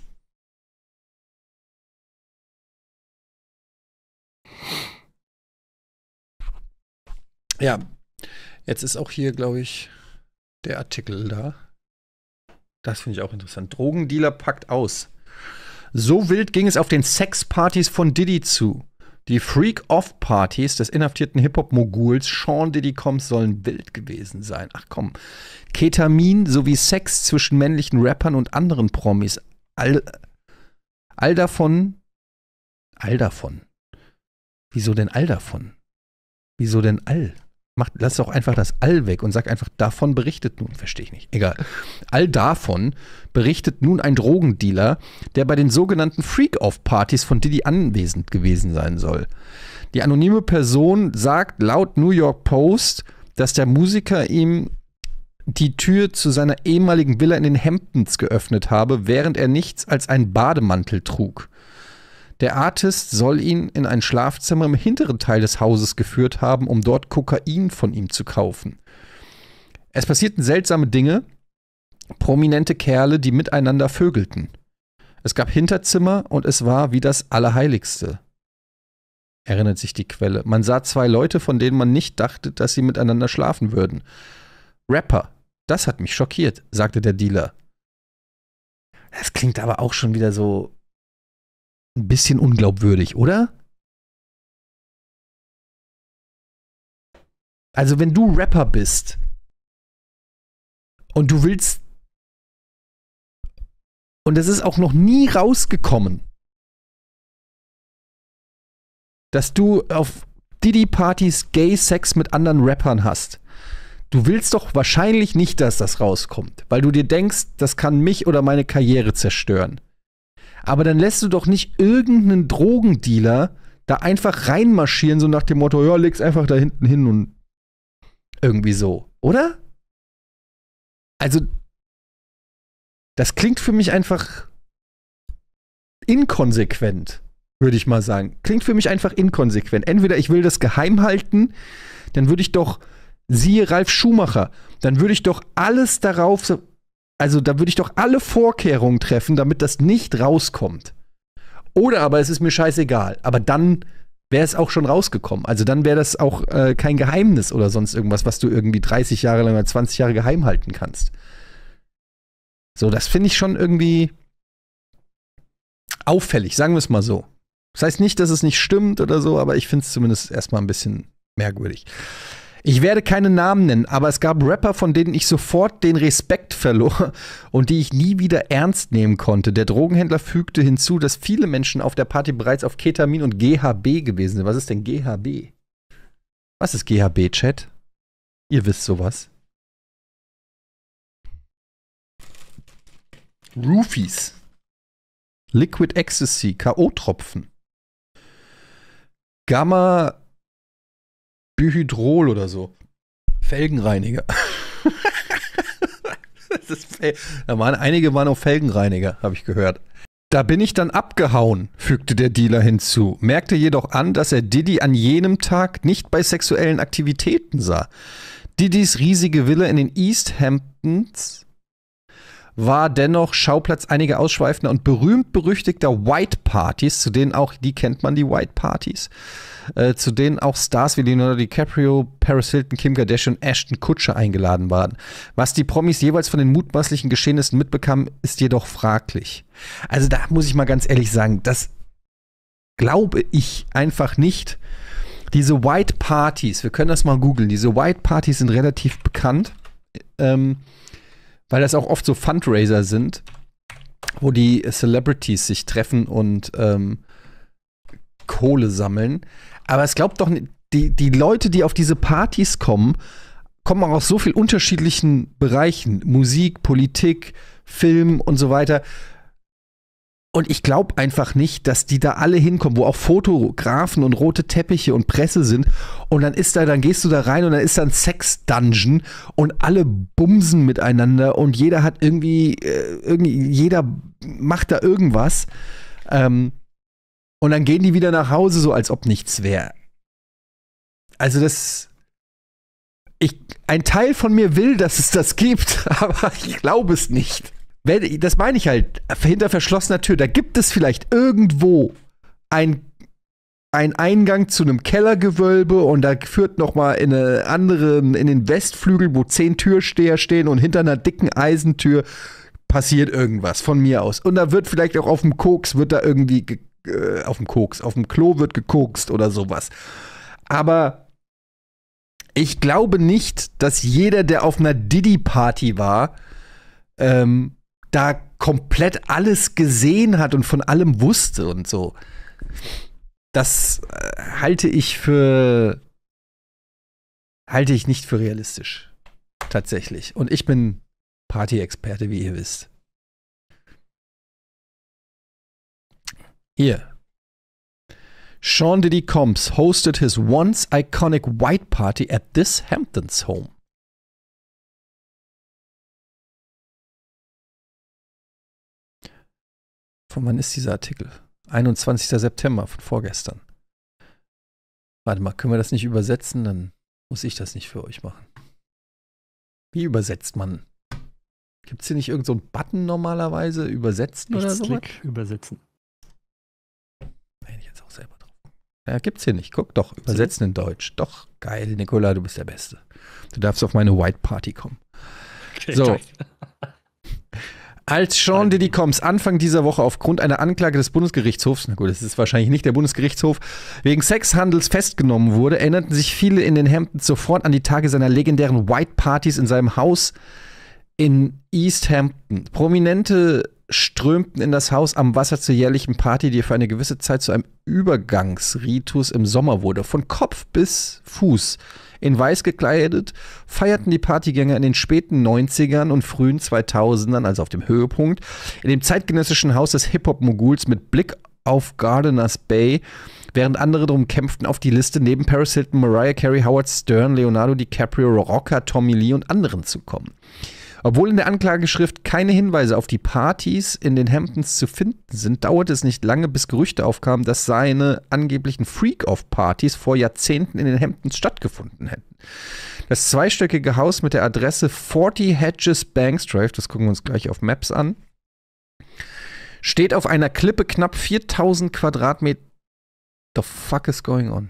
Ja, jetzt ist auch hier, glaube ich, der Artikel da. Das finde ich auch interessant. Drogendealer packt aus. So wild ging es auf den Sexpartys von Diddy zu. Die Freak-Off-Partys des inhaftierten Hip-Hop-Moguls Sean Diddy Combs sollen wild gewesen sein. Ach komm. Ketamin sowie Sex zwischen männlichen Rappern und anderen Promis. All, all davon. All davon. Wieso denn all davon? Wieso denn all? Macht, lass doch einfach das All weg und sag einfach, davon berichtet nun, verstehe ich nicht, egal. All davon berichtet nun ein Drogendealer, der bei den sogenannten Freak-Off-Partys von Diddy anwesend gewesen sein soll. Die anonyme Person sagt laut New York Post, dass der Musiker ihm die Tür zu seiner ehemaligen Villa in den Hamptons geöffnet habe, während er nichts als einen Bademantel trug. Der Artist soll ihn in ein Schlafzimmer im hinteren Teil des Hauses geführt haben, um dort Kokain von ihm zu kaufen. Es passierten seltsame Dinge, prominente Kerle, die miteinander vögelten. Es gab Hinterzimmer und es war wie das Allerheiligste, erinnert sich die Quelle. Man sah zwei Leute, von denen man nicht dachte, dass sie miteinander schlafen würden. Rapper, das hat mich schockiert, sagte der Dealer. Das klingt aber auch schon wieder so ein bisschen unglaubwürdig, oder? Also wenn du Rapper bist und du willst, und das ist auch noch nie rausgekommen, dass du auf Diddy-Partys Gay-Sex mit anderen Rappern hast. Du willst doch wahrscheinlich nicht, dass das rauskommt, weil du dir denkst, das kann mich oder meine Karriere zerstören. Aber dann lässt du doch nicht irgendeinen Drogendealer da einfach reinmarschieren, so nach dem Motto, ja, leg's einfach da hinten hin und irgendwie so, oder? Also, das klingt für mich einfach inkonsequent, würde ich mal sagen. Klingt für mich einfach inkonsequent. Entweder ich will das geheim halten, dann würde ich doch, siehe Ralf Schumacher, dann würde ich doch alles darauf, also da würde ich doch alle Vorkehrungen treffen, damit das nicht rauskommt. Oder aber es ist mir scheißegal. Aber dann wäre es auch schon rausgekommen. Also dann wäre das auch äh, kein Geheimnis oder sonst irgendwas, was du irgendwie dreißig Jahre lang oder zwanzig Jahre geheim halten kannst. So, das finde ich schon irgendwie auffällig, sagen wir es mal so. Das heißt nicht, dass es nicht stimmt oder so, aber ich finde es zumindest erstmal ein bisschen merkwürdig. Ich werde keine Namen nennen, aber es gab Rapper, von denen ich sofort den Respekt verlor und die ich nie wieder ernst nehmen konnte. Der Drogenhändler fügte hinzu, dass viele Menschen auf der Party bereits auf Ketamin und G H B gewesen sind. Was ist denn G H B? Was ist G H B, Chat? Ihr wisst sowas. Roofies. Liquid Ecstasy, K O-Tropfen. Gamma Bihydrol oder so. Felgenreiniger. das, da waren einige waren auch Felgenreiniger, habe ich gehört. Da bin ich dann abgehauen, fügte der Dealer hinzu, merkte jedoch an, dass er Diddy an jenem Tag nicht bei sexuellen Aktivitäten sah. Diddys riesige Villa in den East Hamptons war dennoch Schauplatz einiger ausschweifender und berühmt-berüchtigter White Partys, zu denen auch, die kennt man, die White Partys, äh, zu denen auch Stars wie Leonardo DiCaprio, Paris Hilton, Kim Kardashian und Ashton Kutcher eingeladen waren. Was die Promis jeweils von den mutmaßlichen Geschehnissen mitbekamen, ist jedoch fraglich. Also da muss ich mal ganz ehrlich sagen, das glaube ich einfach nicht. Diese White Partys, wir können das mal googeln, diese White Partys sind relativ bekannt, ähm, weil das auch oft so Fundraiser sind, wo die Celebrities sich treffen und ähm, Kohle sammeln. Aber es glaubt doch, die, die Leute, die auf diese Partys kommen, kommen auch aus so vielen unterschiedlichen Bereichen. Musik, Politik, Film und so weiter. Und ich glaube einfach nicht, dass die da alle hinkommen, wo auch Fotografen und rote Teppiche und Presse sind. Und dann ist da, dann gehst du da rein und dann ist da ein Sex-Dungeon und alle bumsen miteinander und jeder hat irgendwie, äh, irgendwie jeder macht da irgendwas. Ähm, und dann gehen die wieder nach Hause, so als ob nichts wäre. Also das, ich, ein Teil von mir will, dass es das gibt, aber ich glaube es nicht. Das meine ich halt, hinter verschlossener Tür, da gibt es vielleicht irgendwo ein, ein Eingang zu einem Kellergewölbe und da führt noch mal in eine andere, in den Westflügel, wo zehn Türsteher stehen und hinter einer dicken Eisentür passiert irgendwas, von mir aus. Und da wird vielleicht auch auf dem Koks, wird da irgendwie, ge- äh, auf dem Koks, auf dem Klo wird gekokst oder sowas. Aber ich glaube nicht, dass jeder, der auf einer Diddy-Party war, ähm, da komplett alles gesehen hat und von allem wusste und so. Das äh, halte ich für halte ich nicht für realistisch. Tatsächlich. Und ich bin Party-Experte, wie ihr wisst. Hier. Sean Diddy Combs hosted his once iconic white party at this Hamptons home. Von wann ist dieser Artikel? einundzwanzigster September, von vorgestern. Warte mal, können wir das nicht übersetzen? Dann muss ich das nicht für euch machen. Wie übersetzt man? Gibt es hier nicht irgendeinen so Button normalerweise? Übersetzen oder so? Rechtsklick, übersetzen. Hätte ich jetzt auch selber drauf. Ja, gibt's hier nicht. Guck doch, übersetzen in Deutsch. Doch, geil, Nikola, du bist der Beste. Du darfst auf meine White Party kommen. Okay, so. toll. Als Sean Diddy Combs Anfang dieser Woche aufgrund einer Anklage des Bundesgerichtshofs, na gut, das ist wahrscheinlich nicht der Bundesgerichtshof, wegen Sexhandels festgenommen wurde, erinnerten sich viele in den Hamptons sofort an die Tage seiner legendären White Partys in seinem Haus in East Hampton. Prominente strömten in das Haus am Wasser zur jährlichen Party, die für eine gewisse Zeit zu einem Übergangsritus im Sommer wurde. Von Kopf bis Fuß in weiß gekleidet, feierten die Partygänger in den späten neunzigern und frühen zweitausendern, also auf dem Höhepunkt, in dem zeitgenössischen Haus des Hip-Hop-Moguls mit Blick auf Gardeners Bay, während andere darum kämpften, auf die Liste neben Paris Hilton, Mariah Carey, Howard Stern, Leonardo DiCaprio, Rocker, Tommy Lee und anderen zu kommen. Obwohl in der Anklageschrift keine Hinweise auf die Partys in den Hamptons zu finden sind, dauerte es nicht lange, bis Gerüchte aufkamen, dass seine angeblichen Freak-Off-Partys vor Jahrzehnten in den Hamptons stattgefunden hätten. Das zweistöckige Haus mit der Adresse vierzig Hedges Banks Drive, das gucken wir uns gleich auf Maps an, steht auf einer Klippe knapp viertausend Quadratmeter. The fuck is going on?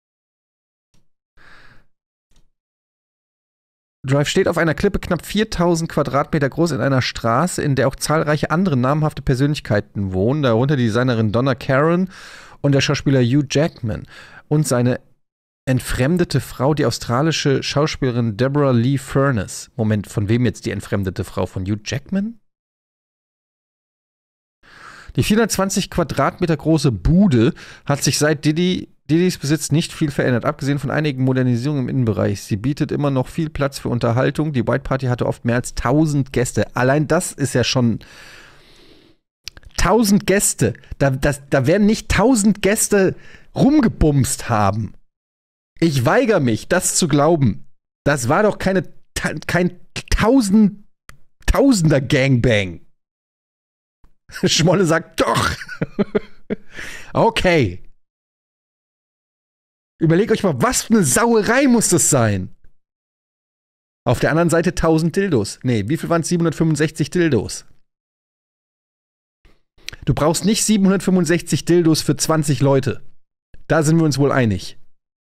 Drive steht auf einer Klippe knapp viertausend Quadratmeter groß in einer Straße, in der auch zahlreiche andere namhafte Persönlichkeiten wohnen, darunter die Designerin Donna Karan und der Schauspieler Hugh Jackman und seine entfremdete Frau, die australische Schauspielerin Deborah Lee Furness. Moment, von wem jetzt die entfremdete Frau? Von Hugh Jackman? Die vierhundertzwanzig Quadratmeter große Bude hat sich seit Diddy Diddys Besitz nicht viel verändert, abgesehen von einigen Modernisierungen im Innenbereich. Sie bietet immer noch viel Platz für Unterhaltung. Die White Party hatte oft mehr als tausend Gäste. Allein das ist ja schon tausend Gäste. Da, das, da werden nicht tausend Gäste rumgebumst haben. Ich weigere mich, das zu glauben. Das war doch keine kein tausend Tausender Gangbang. Schmolle sagt doch. Okay. Überlegt euch mal, was für eine Sauerei muss das sein? Auf der anderen Seite tausend Dildos. Nee, wie viel waren es? siebenhundertfünfundsechzig Dildos. Du brauchst nicht siebenhundertfünfundsechzig Dildos für zwanzig Leute. Da sind wir uns wohl einig.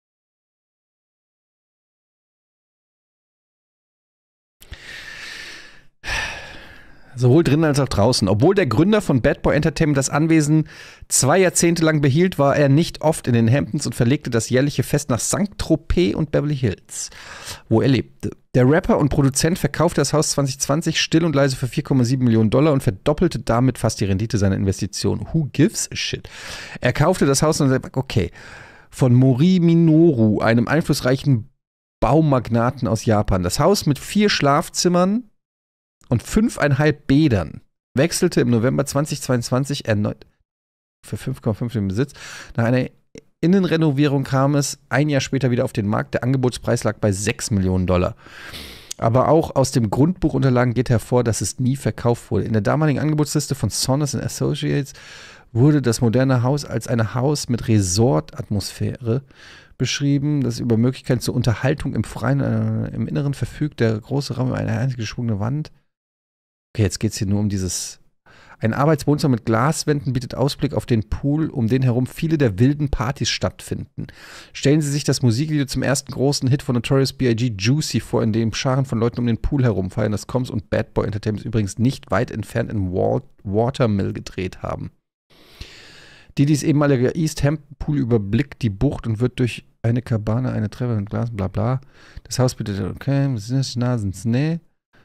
Sowohl drinnen als auch draußen. Obwohl der Gründer von Bad Boy Entertainment das Anwesen zwei Jahrzehnte lang behielt, war er nicht oft in den Hamptons und verlegte das jährliche Fest nach Sankt Tropez und Beverly Hills, wo er lebte. Der Rapper und Produzent verkaufte das Haus zwanzig zwanzig still und leise für vier Komma sieben Millionen Dollar und verdoppelte damit fast die Rendite seiner Investition. Who gives a shit? Er kaufte das Haus und sagte, okay, von Mori Minoru, einem einflussreichen Baumagnaten aus Japan. Das Haus mit vier Schlafzimmern und fünfeinhalb Bädern wechselte im November zweitausendzweiundzwanzig erneut für fünf Komma fünf in Besitz. Nach einer Innenrenovierung kam es ein Jahr später wieder auf den Markt. Der Angebotspreis lag bei sechs Millionen Dollar. Aber auch aus dem Grundbuchunterlagen geht hervor, dass es nie verkauft wurde. In der damaligen Angebotsliste von Saunders and Associates wurde das moderne Haus als ein Haus mit Resort-Atmosphäre beschrieben, das über Möglichkeiten zur Unterhaltung im Freien, äh, im Inneren verfügt. Der große Raum über eine einzige geschwungene Wand. Okay, jetzt geht es hier nur um dieses. Ein Arbeitswohnzimmer mit Glaswänden bietet Ausblick auf den Pool, um den herum viele der wilden Partys stattfinden. Stellen Sie sich das Musikvideo zum ersten großen Hit von Notorious B I G Juicy vor, in dem Scharen von Leuten um den Pool herum feiern. Das Combs und Bad Boy Entertainment übrigens nicht weit entfernt in Wal- Watermill gedreht haben. Didis ehemaliger East Hampton Pool überblickt die Bucht und wird durch eine Kabane, eine Treppe mit Glas, bla bla. Das Haus bietet, okay, Nasens, nee.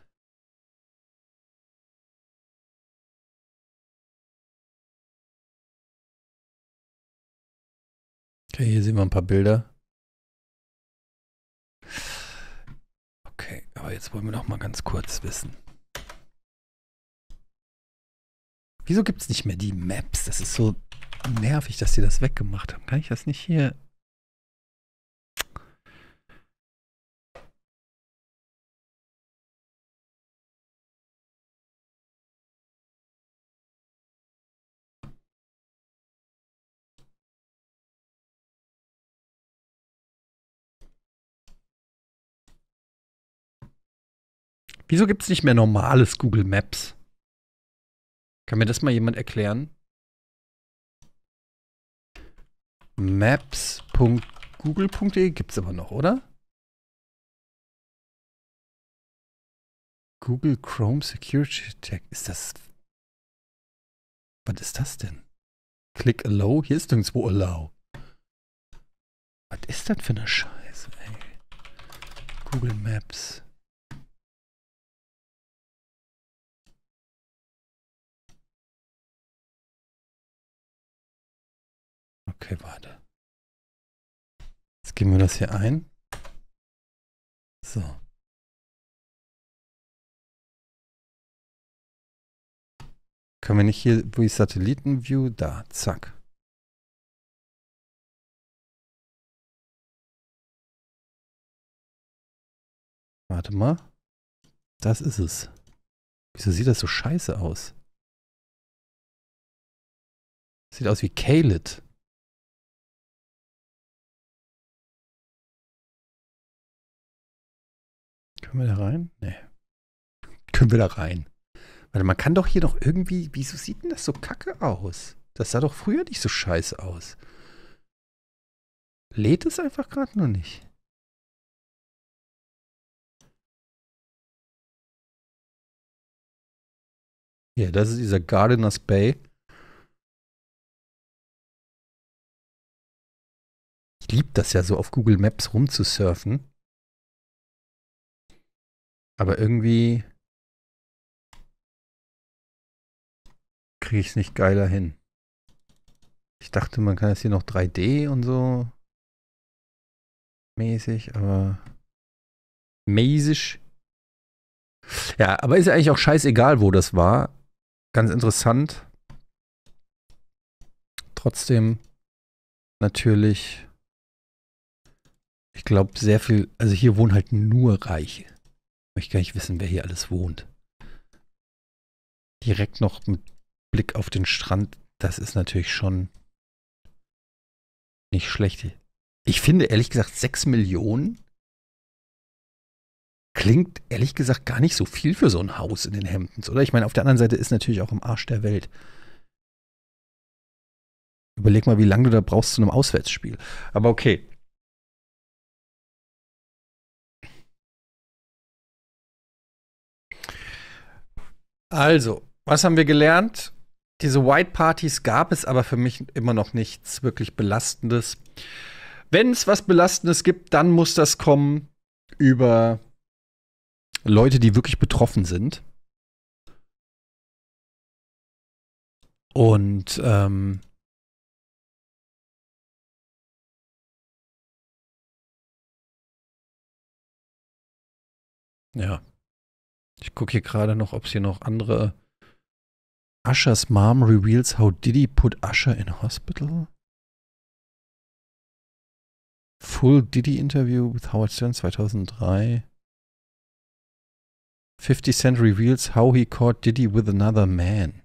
Okay, hier sehen wir ein paar Bilder. Okay, aber jetzt wollen wir noch mal ganz kurz wissen. Wieso gibt es nicht mehr die Maps? Das ist so nervig, dass die das weggemacht haben. Kann ich das nicht hier... Wieso gibt es nicht mehr normales Google Maps? Kann mir das mal jemand erklären? maps punkt google punkt de gibt es aber noch, oder? Google Chrome Security Check. Ist das... Was ist das denn? Click Allow? Hier ist nirgendwo Allow. Was ist das für eine Scheiße, ey? Google Maps. Okay, warte. Jetzt geben wir das hier ein. So. Können wir nicht hier, wo ist Satellitenview? Da, zack. Warte mal. Das ist es. Wieso sieht das so scheiße aus? Sieht aus wie Kaled. Können wir da rein? Nee. Können wir da rein? Warte, man kann doch hier noch irgendwie... Wieso sieht denn das so kacke aus? Das sah doch früher nicht so scheiße aus. Lädt es einfach gerade nur nicht. Ja, das ist dieser Gardeners Bay. Ich liebe das ja so, auf Google Maps rumzusurfen. Aber irgendwie kriege ich es nicht geiler hin. Ich dachte, man kann jetzt hier noch drei D und so mäßig, aber mäßig. Ja, aber ist ja eigentlich auch scheißegal, wo das war. Ganz interessant. Trotzdem natürlich, ich glaube, sehr viel, also hier wohnen halt nur Reiche. Ich möchte gar nicht wissen, wer hier alles wohnt. direkt noch mit Blick auf den Strand, das ist natürlich schon nicht schlecht. Ich finde, ehrlich gesagt, sechs Millionen klingt, ehrlich gesagt, gar nicht so viel für so ein Haus in den Hamptons, oder? Ich meine, auf der anderen Seite ist natürlich auch im Arsch der Welt. Überleg mal, wie lange du da brauchst zu einem Auswärtsspiel. Aber okay. Also, was haben wir gelernt? Diese White Partys gab es aber für mich immer noch nichts wirklich Belastendes. Wenn es was Belastendes gibt, dann muss das kommen über Leute, die wirklich betroffen sind. Und ähm, ja. Ich gucke hier gerade noch, ob es hier noch andere. Usher's mom reveals how Diddy put Usher in hospital. Full Diddy Interview with Howard Stern zweitausenddrei. fifty Cent reveals how he caught Diddy with another man.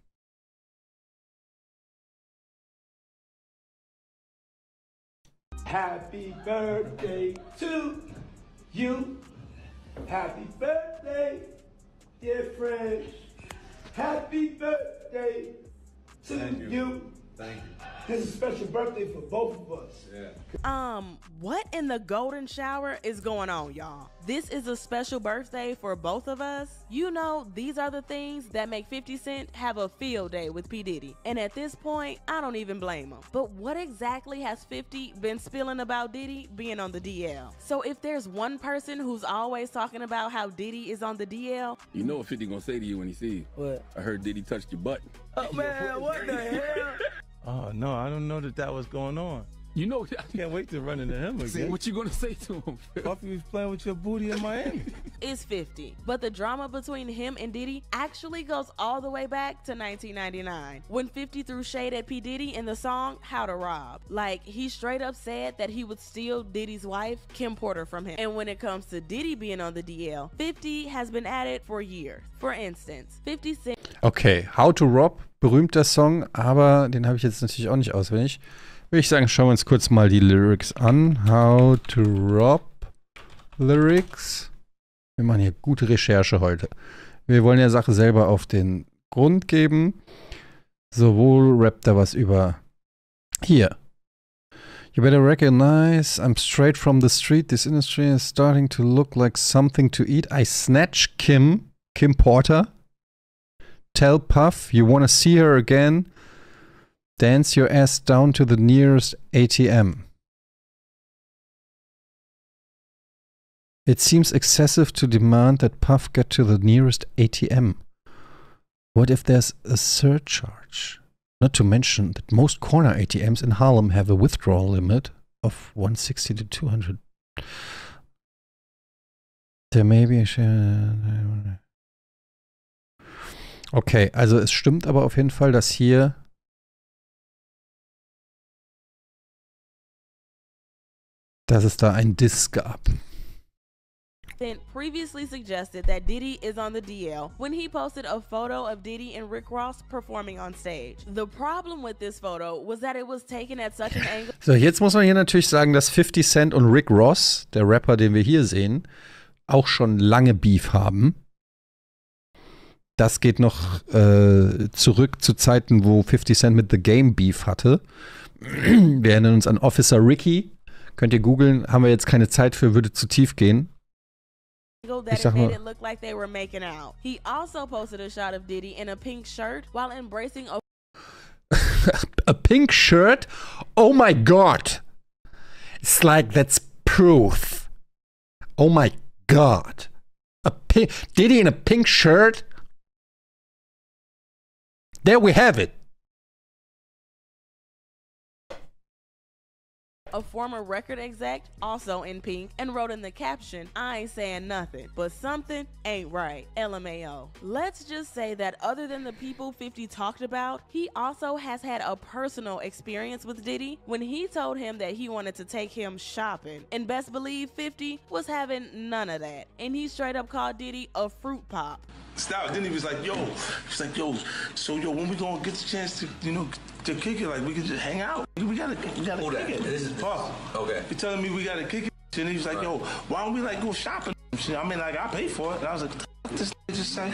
Happy birthday to you. Happy birthday, dear friend. Happy birthday to Thank you. you. Thank you. This is a special birthday for both of us. Yeah. Um, what in the golden shower is going on, y'all? This is a special birthday for both of us. You know, these are the things that make fifty Cent have a field day with P. Diddy. And at this point, I don't even blame him. But what exactly has fifty been spilling about Diddy being on the D L? So if there's one person who's always talking about how Diddy is on the D L, you know what fifty gonna say to you when he sees you. What? I heard Diddy touched your butt. Oh man, what the hell? Oh no, I don't know that that was going on. You know, I can't wait to run into him again. See, what you gonna say to him? Puffy was playing with your booty in Miami. It's fifty. But the drama between him and Diddy actually goes all the way back to nineteen ninety-nine, when fifty threw shade at P. Diddy in the song How to Rob. Like, he straight up said that he would steal Diddy's wife, Kim Porter, from him. And when it comes to Diddy being on the D L, fifty has been at it for years. For instance, fifty Cent. Okay, How to Rob, berühmter Song, aber den habe ich jetzt natürlich auch nicht auswendig. Würde ich sagen, schauen wir uns kurz mal die Lyrics an. How to Rob Lyrics. Wir machen hier gute Recherche heute. Wir wollen der Sache selber auf den Grund geben. So, wo rappt er was über? Hier. You better recognize, I'm straight from the street. This industry is starting to look like something to eat. I snatch Kim, Kim Porter. Tell Puff you wanna see her again. Dance your ass down to the nearest A T M. It seems excessive to demand that Puff get to the nearest A T M. What if there's a surcharge? Not to mention that most corner A T Ms in Harlem have a withdrawal limit of one sixty to two hundred. There may be a... Okay, also es stimmt aber auf jeden Fall, dass hier dass es da ein Diss gab. Previously suggested that Diddy is on the D L when he posted a photo of Diddy and Rick Ross performing on stage. The problem with this photo was that it was taken at such an angle. So, jetzt muss man hier natürlich sagen, dass fifty Cent und Rick Ross, der Rapper, den wir hier sehen, auch schon lange Beef haben. Das geht noch äh, zurück zu Zeiten, wo fifty Cent mit The Game Beef hatte. Wir erinnern uns an Officer Ricky. Könnt ihr googeln, haben wir jetzt keine Zeit für, würde zu tief gehen. That it made it look like they were making out. He also posted a shot of Diddy in a pink shirt while embracing a a pink shirt? Oh my god. It's like that's proof. Oh my god. A pink Diddy in a pink shirt? There we have it. A former record exec, also in pink, and wrote in the caption, I ain't saying nothing, but something ain't right, L M A O. Let's just say that other than the people fifty talked about, he also has had a personal experience with Diddy when he told him that he wanted to take him shopping. And best believe fifty was having none of that, and he straight up called Diddy a fruit pop. Stop. Then he was like, yo, he's like, yo, so yo, when we gonna get the chance to, you know, to kick it, like we can just hang out. We gotta, we gotta Hold kick that. it. This is Pause. Okay. He telling me we gotta kick it, and he was like, yo, why don't we like go shopping? Shit, I mean, like I pay for it. And I was like, what the f- this just say?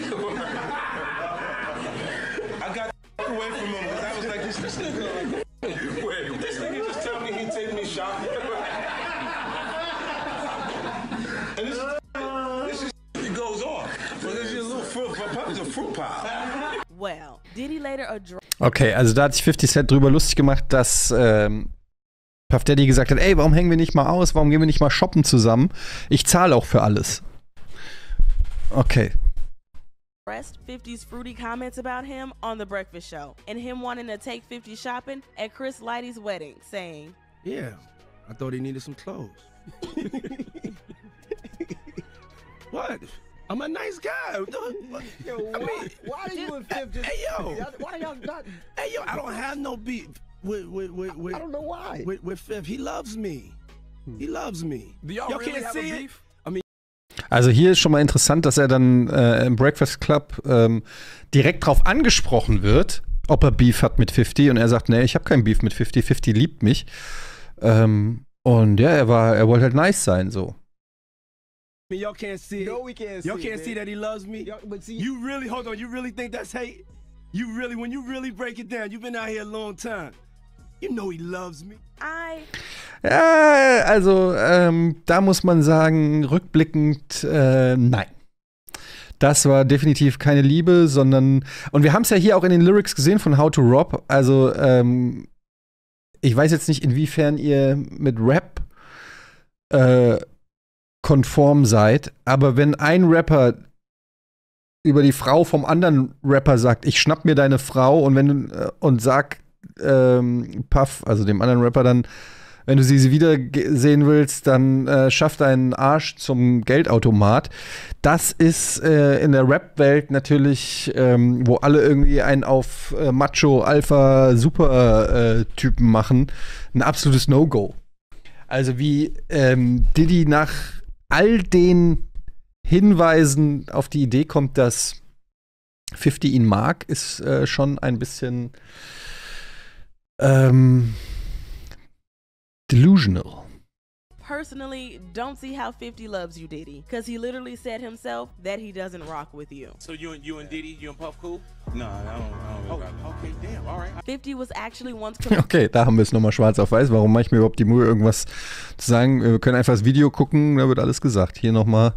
I got the f- away from him because I was like, this, this nigga, wait, this nigga just tell me he take me shopping. And this, this is it goes on. But this is a little fruit, it's a fruit pie. Well, Diddy later addressed. Okay, also da hat sich fifty Cent drüber lustig gemacht, dass ähm, Puff Daddy gesagt hat, ey, warum hängen wir nicht mal aus, warum gehen wir nicht mal shoppen zusammen? Ich zahle auch für alles. Okay. fifty's fruity comments about him on The Breakfast Show and him wanting to take fifty shopping at Chris Lighty's wedding, saying, Yeah, I thought he needed some clothes. What? I'm a nice guy. Yo, why, I mean, why do you and Fifth just... Hey, yo. Why y'all not... Hey, yo, I don't have no beef with, with, with, with I don't know why. With, with Fifth. He loves me. He loves me. Do y'all Y'all really can't have a see it? beef? I mean, Also hier ist schon mal interessant, dass er dann äh, im Breakfast Club ähm, direkt drauf angesprochen wird, ob er Beef hat mit fifty. Und er sagt, nee, ich habe kein Beef mit fifty. fifty liebt mich. Ähm, und ja, er war, er wollte halt nice sein, so. I mean, y'all can't see it. No, we can't Y'all see can't it, see man. that he loves me. Y'all- but see- You really, hold on, you really think that's hate? You really, when you really break it down, you've been out here a long time. You know he loves me. I Ja, also ähm, da muss man sagen, rückblickend, äh, nein. Das war definitiv keine Liebe, sondern, und wir haben es ja hier auch in den Lyrics gesehen von How to Rob, also ähm, ich weiß jetzt nicht, inwiefern ihr mit Rap äh, konform seid, aber wenn ein Rapper über die Frau vom anderen Rapper sagt, ich schnapp mir deine Frau und wenn äh, und sag ähm, Puff, also dem anderen Rapper dann, wenn du sie, sie wieder ge- sehen willst, dann äh, schaff deinen Arsch zum Geldautomat. Das ist äh, in der Rap-Welt natürlich, ähm, wo alle irgendwie einen auf äh, Macho, Alpha, Super-Typen machen, ein absolutes No-Go. Also wie ähm, Diddy nach all den Hinweisen auf die Idee kommt, dass fifty ihn mag, ist äh, schon ein bisschen ähm, delusional. personally don't see how fifty loves you, Diddy, because he literally said himself that he doesn't rock with you. So you and you and Diddy, you and Puff cool? No, I don't, I don't Oh, okay, damn, all right. fifty was actually once Okay, da haben wir es nochmal schwarz auf weiß. Warum mache ich mir überhaupt die Mühe, irgendwas zu sagen? Wir können einfach das Video gucken, da wird alles gesagt. Hier nochmal.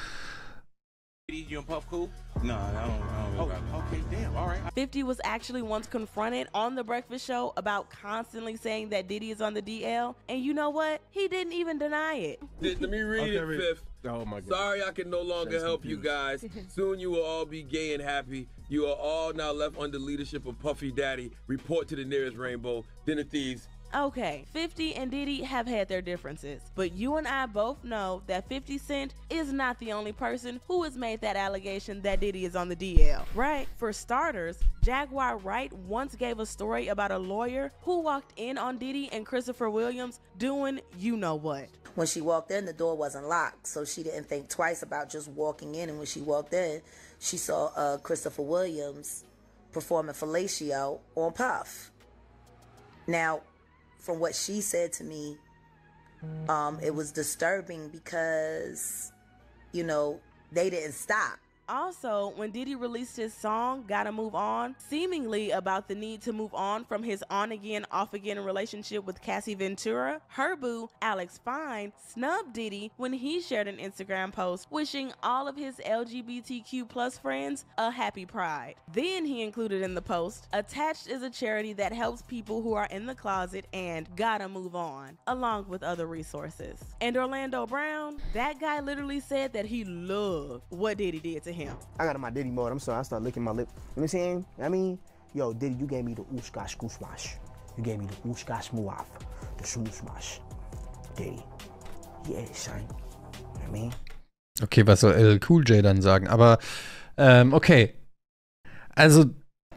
Diddy, you and Puff cool? No, I don't, I don't Oh, okay, damn, all right. fifty was actually once confronted on The Breakfast Show about constantly saying that Diddy is on the D L, and you know what? He didn't even deny it. Let me read Okay, it, read- Fifth. Oh my God. Sorry I can no longer That's help you guys. Soon you will all be gay and happy. You are all now left under leadership of Puffy Daddy. Report to the nearest rainbow. Dinner thieves. Okay, fifty and Diddy have had their differences, but you and I both know that fifty Cent is not the only person who has made that allegation that Diddy is on the D L, right? For starters, Jaguar Wright once gave a story about a lawyer who walked in on Diddy and Christopher Williams doing you know what. When she walked in, the door wasn't locked, so she didn't think twice about just walking in. And when she walked in, she saw uh, Christopher Williams performing fellatio on Puff. Now, from what she said to me, um, it was disturbing because, you know, they didn't stop. Also, when Diddy released his song, Gotta Move On, seemingly about the need to move on from his on-again, off-again relationship with Cassie Ventura, her boo, Alex Fine, snubbed Diddy when he shared an Instagram post wishing all of his L G B T Q plus friends a happy pride. Then he included in the post, attached is a charity that helps people who are in the closet and gotta move on, along with other resources. And Orlando Brown, that guy literally said that he loved what Diddy did to him. I got in my Diddy mode. I'm sorry. I started licking my lip. You know what I'm saying? I mean, yo, Diddy, you gave me the ooshka smash. You gave me the ooshka smuaf. The smash. Diddy. Yeah, son. You know what I mean? Okay, was soll L Cool J dann sagen? Aber, ähm, okay. Also,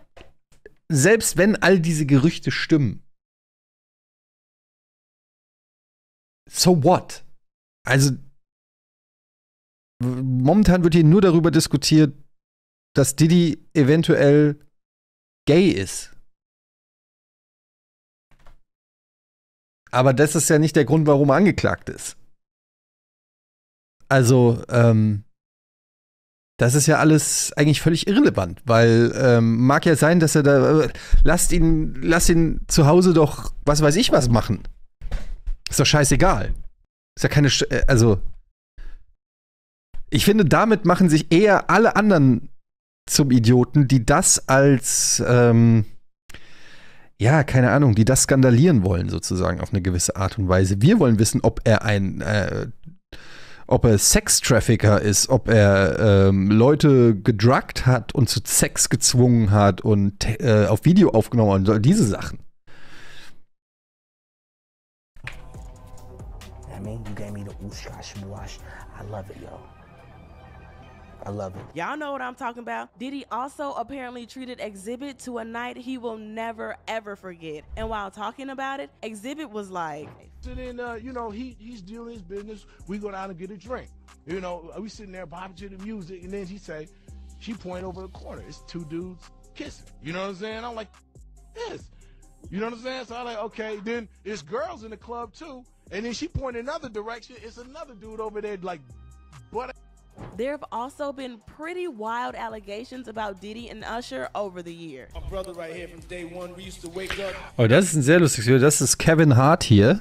selbst wenn all diese Gerüchte stimmen, so what? Also, momentan wird hier nur darüber diskutiert, dass Diddy eventuell gay ist. Aber das ist ja nicht der Grund, warum er angeklagt ist. Also, ähm, das ist ja alles eigentlich völlig irrelevant, weil ähm, mag ja sein, dass er da äh, lasst ihn, lasst ihn zu Hause doch, was weiß ich was machen. Ist doch scheißegal. Ist ja keine, Sch- äh, also ich finde, damit machen sich eher alle anderen zum Idioten, die das als ähm, ja, keine Ahnung, die das skandalieren wollen, sozusagen, auf eine gewisse Art und Weise. Wir wollen wissen, ob er ein äh, ob er Sex-Trafficker ist, ob er ähm, Leute gedruckt hat und zu Sex gezwungen hat und äh, auf Video aufgenommen hat, diese Sachen. I mean, you gave me the oosh-gosh, wash. I love it, yo. I love it. Y'all know what I'm talking about. Diddy also apparently treated Exhibit to a night he will never ever forget. And while talking about it, Exhibit was like, So then, uh, you know, he he's doing his business. We go down and get a drink. You know, we sitting there bopping to the music, and then he say, she point over the corner. It's two dudes kissing. You know what I'm saying? I'm like, yes. You know what I'm saying? So I'm like, okay. Then it's girls in the club too, and then she point another direction. It's another dude over there, like, butt. there have also been pretty wild allegations about Diddy and Usher over the year. My brother right here from day one, we used to wake up. Oh, das ist ein sehr lustiges Video. Das ist Kevin Hart hier.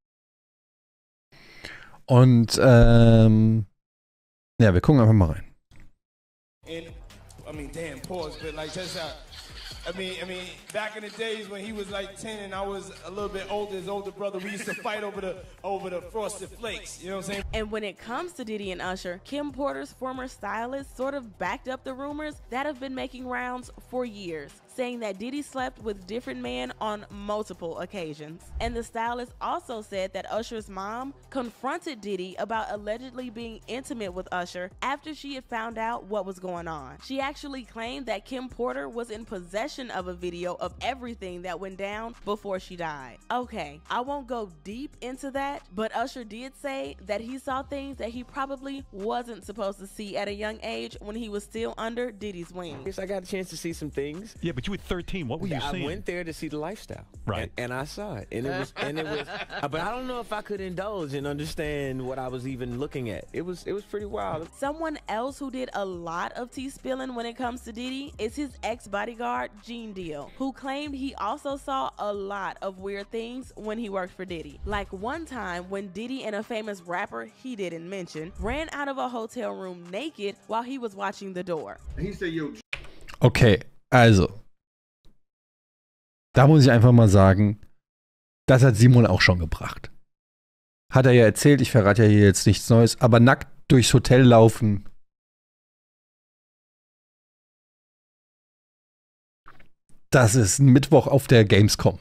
Und ähm, ja, wir gucken einfach mal rein. And I mean, damn, pause, but like that's how. I mean, I mean, back in the days when he was like ten and I was a little bit older, his older brother, we used to fight over the over the Frosted Flakes. You know what I'm saying? And when it comes to Diddy and Usher, Kim Porter's former stylist sort of backed up the rumors that have been making rounds for years, saying that Diddy slept with different men on multiple occasions. And the stylist also said that Usher's mom confronted Diddy about allegedly being intimate with Usher after she had found out what was going on. She actually claimed that Kim Porter was in possession of a video of everything that went down before she died. Okay, I won't go deep into that, but Usher did say that he saw things that he probably wasn't supposed to see at a young age when he was still under Diddy's wing. Yes, I got a chance to see some things. Yeah, but you were thirteen. What were you I seeing? went there to see the lifestyle, Right. And, and I saw it, and it was, and it was. uh, But I don't know if I could indulge and understand what I was even looking at. It was, it was pretty wild. Someone else who did a lot of tea spilling when it comes to Diddy is his ex-bodyguard, Gene Deal, who claimed he also saw a lot of weird things when he worked for Diddy. Like one time when Diddy and a famous rapper he didn't mention ran out of a hotel room naked while he was watching the door. He said, yo. Okay, also. Da muss ich einfach mal sagen, das hat Simon auch schon gebracht. Hat er ja erzählt, ich verrate ja hier jetzt nichts Neues, aber nackt durchs Hotel laufen. Das ist ein Mittwoch auf der Gamescom.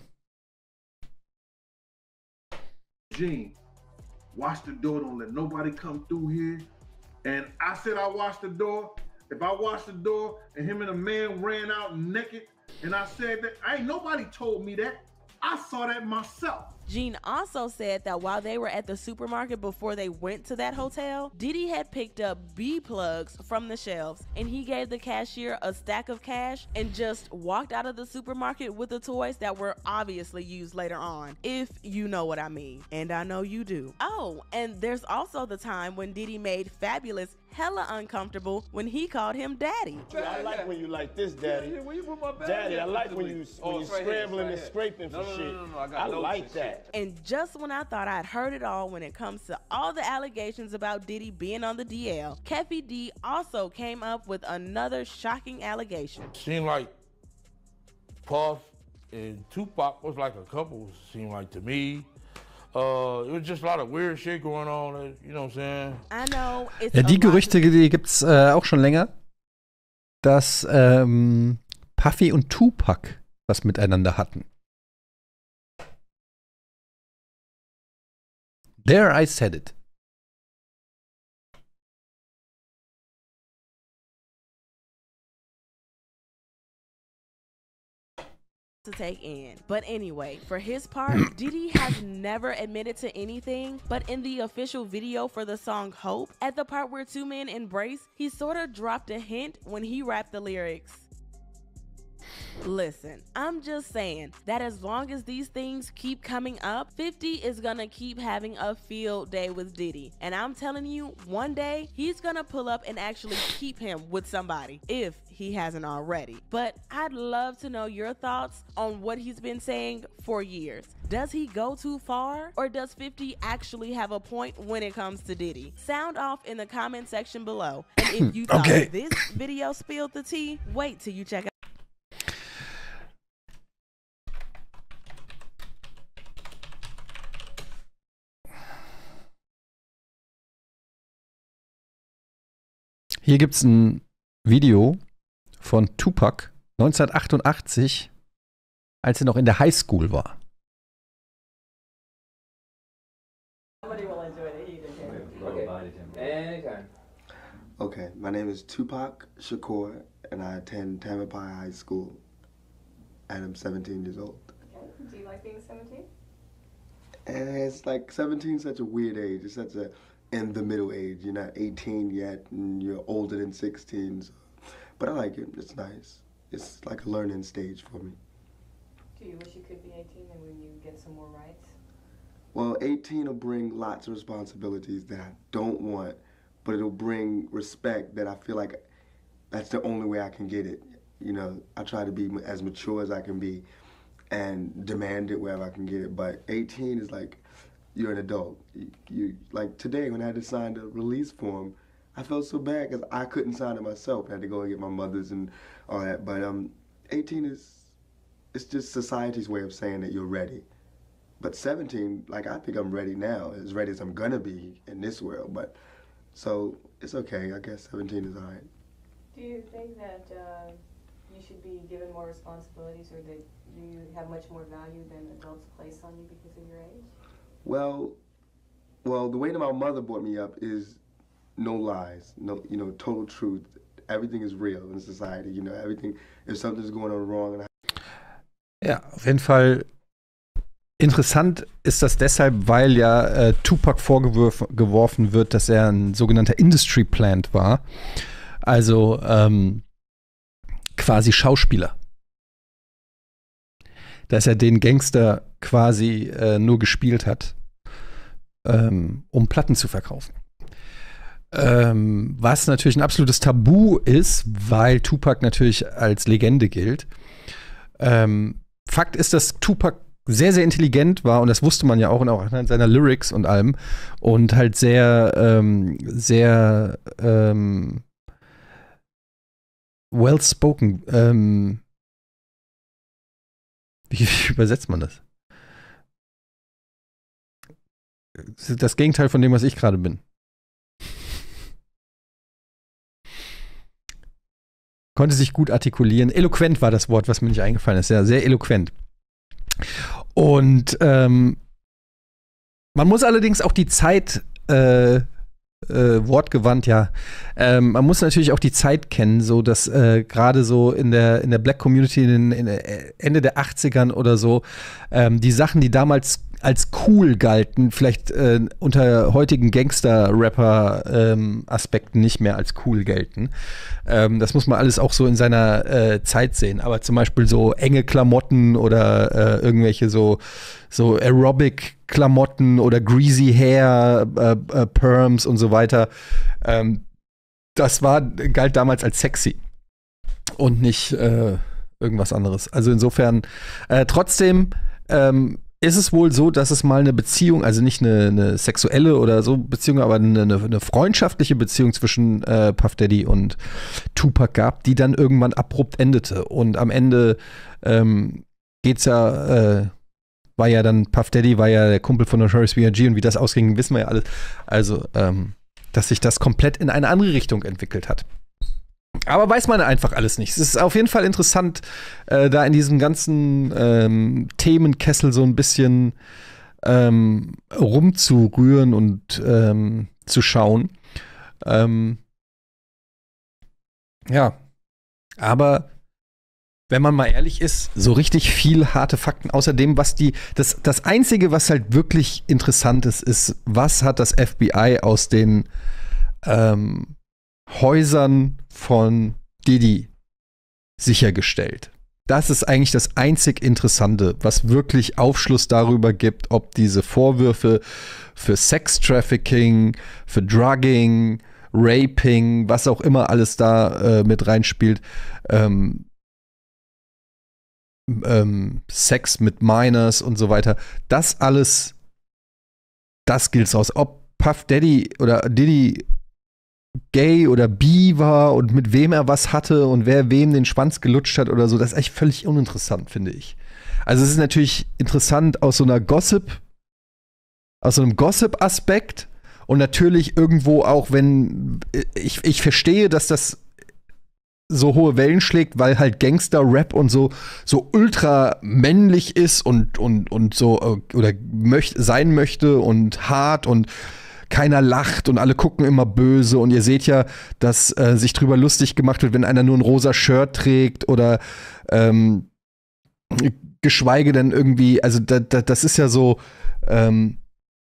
Gene, watch the door, don't let nobody come through here. And I said I watched the door. If I watched the door and him and a man ran out naked, and I said that, ain't nobody told me that. I saw that myself. Gene also said that while they were at the supermarket before they went to that hotel, Diddy had picked up bee plugs from the shelves, and he gave the cashier a stack of cash and just walked out of the supermarket with the toys that were obviously used later on, if you know what I mean. And I know you do. Oh, and there's also the time when Diddy made Fabulous hella uncomfortable when he called him daddy. I like when you like this, daddy. Yeah, yeah, where you put my bag Daddy, at? I like when you Oh, when you it's right here, scrambling it's and right here. scraping No, for no, shit. no, no, no, I got I notes like and that. And just when I thought I'd heard it all when it comes to all the allegations about Diddy being on the D L, Keffy D also came up with another shocking allegation. Seemed like Puff and Tupac was like a couple, seemed like to me. Uh, it was just a lot of weird shit going on, uh, you know what I'm saying? I know it's Ja, a die lot Gerüchte, die gibt's äh, auch schon länger, dass ähm, Puffy und Tupac was miteinander hatten. There I said it. to take in. But anyway, for his part, Diddy has never admitted to anything, but in the official video for the song Hope, at the part where two men embrace, he sort of dropped a hint when he rapped the lyrics. Listen, I'm just saying that as long as these things keep coming up, fifty is gonna keep having a field day with Diddy. And I'm telling you, one day he's gonna pull up and actually keep him with somebody, if he hasn't already. But I'd love to know your thoughts on what he's been saying for years. Does he go too far, or does fifty actually have a point when it comes to Diddy? Sound off in the comment section below. And if you thought Okay. this video spilled the tea, wait till you check out. Hier gibt es ein Video von Tupac neunzehnhundertachtundachtzig, als er noch in der Highschool war. Okay, my name is Tupac Shakur, and I attend Tamalpais High School, and I'm seventeen years old. Do you like being seventeen? And it's like seventeen is such a weird age. It's such a in the middle age. You're not eighteen yet, and you're older than sixteen. So. But I like it. It's nice. It's like a learning stage for me. Do you wish you could be eighteen and when you get some more rights? Well, eighteen will bring lots of responsibilities that I don't want, but it'll bring respect that I feel like that's the only way I can get it. You know, I try to be as mature as I can be and demand it wherever I can get it. But eighteen is like, you're an adult. You, you like today when I had to sign the release form, I felt so bad because I couldn't sign it myself. I had to go and get my mother's and all that. But um, eighteen is, it's just society's way of saying that you're ready. But seventeen, like I think I'm ready now, as ready as I'm gonna be in this world. But so it's okay. I guess seventeen is all right. Do you think that uh, you should be given more responsibilities, or that you have much more value than adults place on you because of your age? Well, well, the way that my mother brought me up is no lies, no, you know, total truth. Everything is real in society. You know, everything. If something's going on wrong, and I Ja, auf jeden Fall interessant ist das deshalb, weil ja äh, Tupac vorgeworfen wird, dass er ein sogenannter Industry Plant war. Also ähm, quasi Schauspieler. Dass er den Gangster quasi äh, nur gespielt hat, ähm, um Platten zu verkaufen. Ähm, was natürlich ein absolutes Tabu ist, weil Tupac natürlich als Legende gilt. Ähm, Fakt ist, dass Tupac sehr, sehr intelligent war, und das wusste man ja auch, und auch anhand seiner Lyrics und allem, und halt sehr, ähm, sehr ähm, well spoken. Ähm, wie, wie übersetzt man das? Das ist das Gegenteil von dem, was ich gerade bin. Konnte sich gut artikulieren. Eloquent war das Wort, was mir nicht eingefallen ist. Ja, sehr eloquent. Und ähm, man muss allerdings auch die Zeit, äh, äh, wortgewandt, ja, ähm, man muss natürlich auch die Zeit kennen, so dass äh, gerade so in der, in der Black Community in, in Ende der achtzigern oder so, ähm, die Sachen, die damals als cool galten, vielleicht äh, unter heutigen Gangster-Rapper-Aspekten ähm, nicht mehr als cool gelten. Ähm, das muss man alles auch so in seiner äh, Zeit sehen. Aber zum Beispiel so enge Klamotten oder äh, irgendwelche so, so Aerobic-Klamotten oder greasy Hair, äh, äh, Perms und so weiter, ähm, das war, galt damals als sexy und nicht äh, irgendwas anderes. Also insofern, äh, trotzdem ähm, ist es wohl so, dass es mal eine Beziehung, also nicht eine, eine sexuelle oder so Beziehung, aber eine, eine freundschaftliche Beziehung zwischen äh, Puff Daddy und Tupac gab, die dann irgendwann abrupt endete. Und am Ende ähm, geht's ja, äh, war ja dann, Puff Daddy war ja der Kumpel von Notorious B I G, und wie das ausging, wissen wir ja alles. Also, ähm, dass sich das komplett in eine andere Richtung entwickelt hat. Aber weiß man einfach alles nicht. Es ist auf jeden Fall interessant, äh, da in diesem ganzen ähm, Themenkessel so ein bisschen ähm, rumzurühren und ähm, zu schauen. Ähm, ja, aber Wenn man mal ehrlich ist, so richtig viel harte Fakten. Außerdem, was die, das, das Einzige, was halt wirklich interessant ist, ist, was hat das F B I aus den ähm, Häusern von Diddy sichergestellt? Das ist eigentlich das einzig Interessante, was wirklich Aufschluss darüber gibt, ob diese Vorwürfe für Sex-Trafficking, für Drugging, Raping, was auch immer alles da äh, mit reinspielt, ähm, ähm, Sex mit Minors und so weiter, das alles, das gilt aus. Ob Puff Daddy oder Diddy gay oder bi war und mit wem er was hatte und wer wem den Schwanz gelutscht hat oder so, das ist eigentlich völlig uninteressant, finde ich. Also es ist natürlich interessant aus so einer Gossip, aus so einem Gossip-Aspekt und natürlich irgendwo auch, wenn ich, ich verstehe, dass das so hohe Wellen schlägt, weil halt Gangster-Rap und so so ultra männlich ist und, und, und so oder möcht, sein möchte und hart und keiner lacht und alle gucken immer böse und ihr seht ja, dass äh, sich drüber lustig gemacht wird, wenn einer nur ein rosa Shirt trägt oder ähm, geschweige denn irgendwie, also da, da, das ist ja so ähm,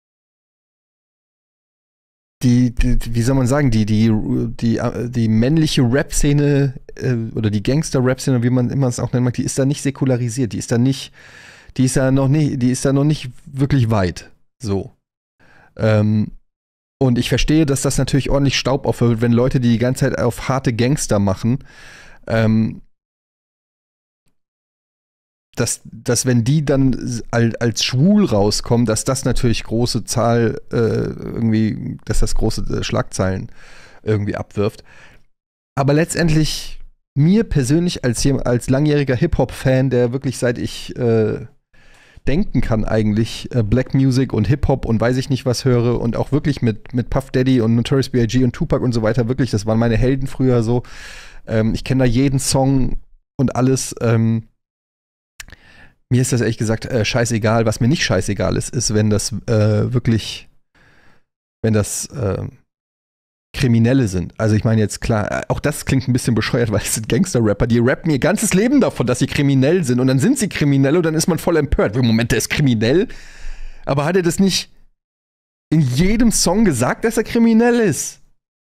Die, die, wie soll man sagen, die, die, die, die männliche Rap-Szene äh, oder die Gangster-Rap-Szene, wie man immer es auch nennen mag, die ist da nicht säkularisiert, die ist da nicht, die ist da noch nicht, die ist da noch nicht wirklich weit. So. Ähm, und ich verstehe, dass das natürlich ordentlich Staub aufwirbelt, wenn Leute, die die ganze Zeit auf harte Gangster machen, ähm, dass, dass wenn die dann als, als schwul rauskommen, dass das natürlich große Zahl äh, irgendwie, dass das große äh, Schlagzeilen irgendwie abwirft. Aber letztendlich mir persönlich als, als langjähriger Hip-Hop-Fan, der wirklich seit ich äh, denken kann eigentlich äh, Black Music und Hip-Hop und weiß ich nicht was höre und auch wirklich mit, mit Puff Daddy und Notorious B I G und Tupac und so weiter, wirklich, das waren meine Helden früher so. Ähm, ich kenne da jeden Song und alles. Ähm, Mir ist das ehrlich gesagt äh, scheißegal. Was mir nicht scheißegal ist, ist, wenn das äh, wirklich, wenn das äh, Kriminelle sind. Also ich meine jetzt klar, auch das klingt ein bisschen bescheuert, weil es sind Gangster-Rapper, die rappen ihr ganzes Leben davon, dass sie kriminell sind und dann sind sie kriminell und dann ist man voll empört. Im Moment, der ist kriminell, aber hat er das nicht in jedem Song gesagt, dass er kriminell ist?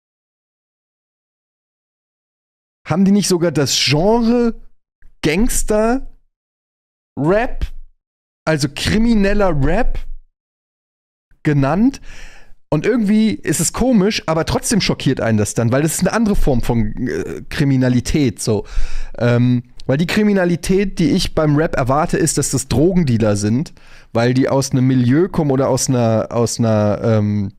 Haben die nicht sogar das Genre Gangster Rap, also krimineller Rap genannt und irgendwie ist es komisch, aber trotzdem schockiert einen das dann, weil das ist eine andere Form von äh, Kriminalität so. Ähm, weil die Kriminalität, die ich beim Rap erwarte, ist, dass das Drogendealer sind, weil die aus einem Milieu kommen oder aus einer aus einer ähm,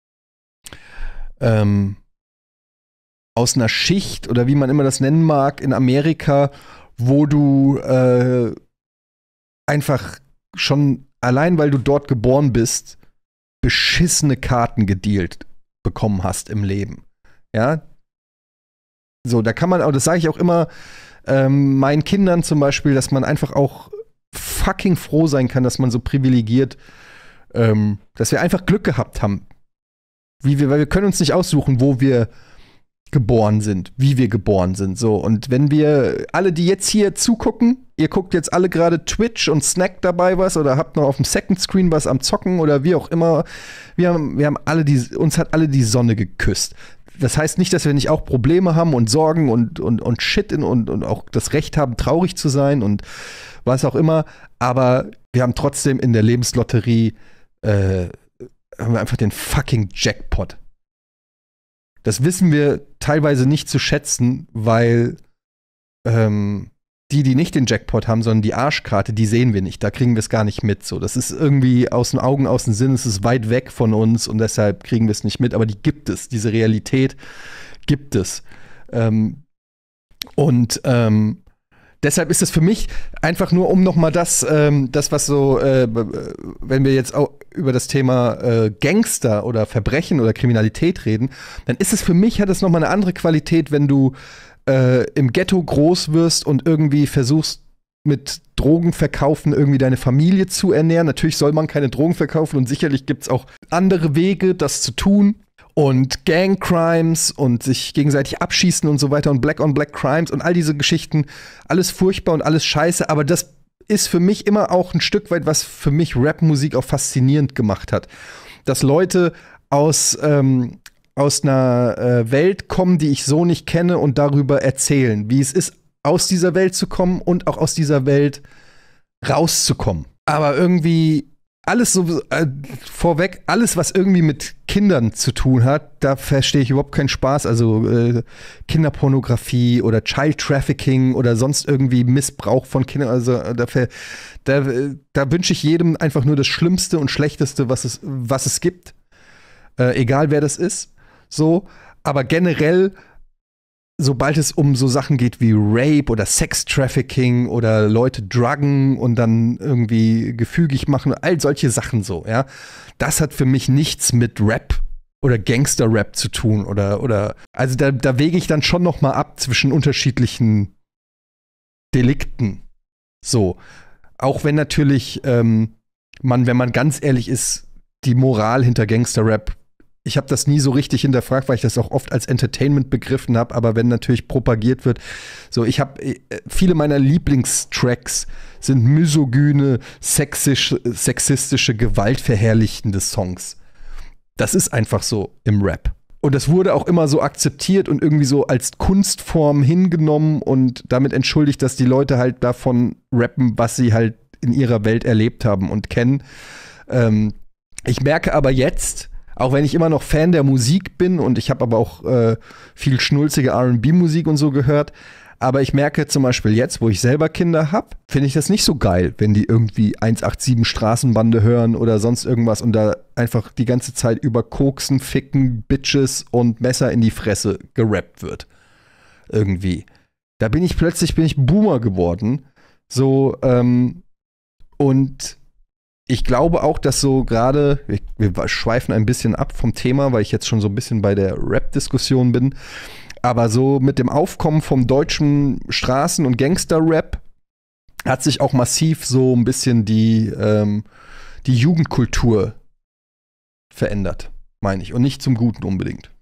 ähm, aus einer Schicht oder wie man immer das nennen mag in Amerika, wo du äh, einfach schon allein, weil du dort geboren bist, beschissene Karten gedealt bekommen hast im Leben. Ja? So, da kann man auch, das sage ich auch immer ähm, meinen Kindern zum Beispiel, dass man einfach auch fucking froh sein kann, dass man so privilegiert, ähm, dass wir einfach Glück gehabt haben. Wie wir, weil wir können uns nicht aussuchen, wo wir geboren sind, wie wir geboren sind. So, und wenn wir alle, die jetzt hier zugucken, ihr guckt jetzt alle gerade Twitch und snackt dabei was oder habt noch auf dem Second Screen was am Zocken oder wie auch immer, wir haben, wir haben alle die, uns hat alle die Sonne geküsst. Das heißt nicht, dass wir nicht auch Probleme haben und Sorgen und, und, und Shit in, und, und auch das Recht haben, traurig zu sein und was auch immer, aber wir haben trotzdem in der Lebenslotterie äh, haben wir einfach den fucking Jackpot. Das wissen wir teilweise nicht zu schätzen, weil ähm, die, die nicht den Jackpot haben, sondern die Arschkarte, die sehen wir nicht. Da kriegen wir es gar nicht mit. So, das ist irgendwie aus den Augen, aus dem Sinn, es ist weit weg von uns und deshalb kriegen wir es nicht mit. Aber die gibt es, diese Realität gibt es. Ähm, und ähm, deshalb ist es für mich einfach nur, um noch mal das, ähm, das was so, äh, wenn wir jetzt auch über das Thema äh, Gangster oder Verbrechen oder Kriminalität reden, dann ist es für mich, hat es noch mal eine andere Qualität, wenn du äh, im Ghetto groß wirst und irgendwie versuchst, mit Drogen verkaufen irgendwie deine Familie zu ernähren. Natürlich soll man keine Drogen verkaufen und sicherlich gibt es auch andere Wege, das zu tun. und Gang Crimes und sich gegenseitig abschießen und so weiter und Black on Black Crimes und all diese Geschichten, alles furchtbar und alles scheiße, aber das ist für mich immer auch ein Stück weit, was für mich Rap-Musik auch faszinierend gemacht hat. Dass Leute aus, ähm, aus einer äh, Welt kommen, die ich so nicht kenne und darüber erzählen, wie es ist, aus dieser Welt zu kommen und auch aus dieser Welt rauszukommen. Aber irgendwie alles so äh, vorweg, alles, was irgendwie mit Kindern zu tun hat, da verstehe ich überhaupt keinen Spaß. Also äh, Kinderpornografie oder Child Trafficking oder sonst irgendwie Missbrauch von Kindern. Also äh, da, da, da wünsche ich jedem einfach nur das Schlimmste und Schlechteste, was es, was es gibt. Äh, egal wer das ist. So. Aber generell, sobald es um so Sachen geht wie Rape oder Sex-Trafficking oder Leute druggen und dann irgendwie gefügig machen, all solche Sachen so, ja, das hat für mich nichts mit Rap oder Gangster-Rap zu tun oder, oder also da, da wege ich dann schon noch mal ab zwischen unterschiedlichen Delikten. So. Auch wenn natürlich ähm, man, wenn man ganz ehrlich ist, die Moral hinter Gangster-Rap, ich habe das nie so richtig hinterfragt, weil ich das auch oft als Entertainment begriffen habe, aber wenn natürlich propagiert wird, so ich habe äh, viele meiner Lieblingstracks sind misogyne, sexisch, sexistische, gewaltverherrlichende Songs. Das ist einfach so im Rap. Und das wurde auch immer so akzeptiert und irgendwie so als Kunstform hingenommen und damit entschuldigt, dass die Leute halt davon rappen, was sie halt in ihrer Welt erlebt haben und kennen. Ähm, ich merke aber jetzt, auch wenn ich immer noch Fan der Musik bin und ich habe aber auch äh, viel schnulzige R and B-Musik und so gehört, aber ich merke zum Beispiel jetzt, wo ich selber Kinder habe, finde ich das nicht so geil, wenn die irgendwie eins acht sieben Straßenbande hören oder sonst irgendwas und da einfach die ganze Zeit über Koksen, Ficken, Bitches und Messer in die Fresse gerappt wird. Irgendwie. Da bin ich plötzlich, bin ich Boomer geworden. So, ähm, und ich glaube auch, dass so gerade, wir schweifen ein bisschen ab vom Thema, weil ich jetzt schon so ein bisschen bei der Rap-Diskussion bin, aber so mit dem Aufkommen vom deutschen Straßen- und Gangster-Rap hat sich auch massiv so ein bisschen die, ähm, die Jugendkultur verändert, meine ich. Und nicht zum Guten unbedingt.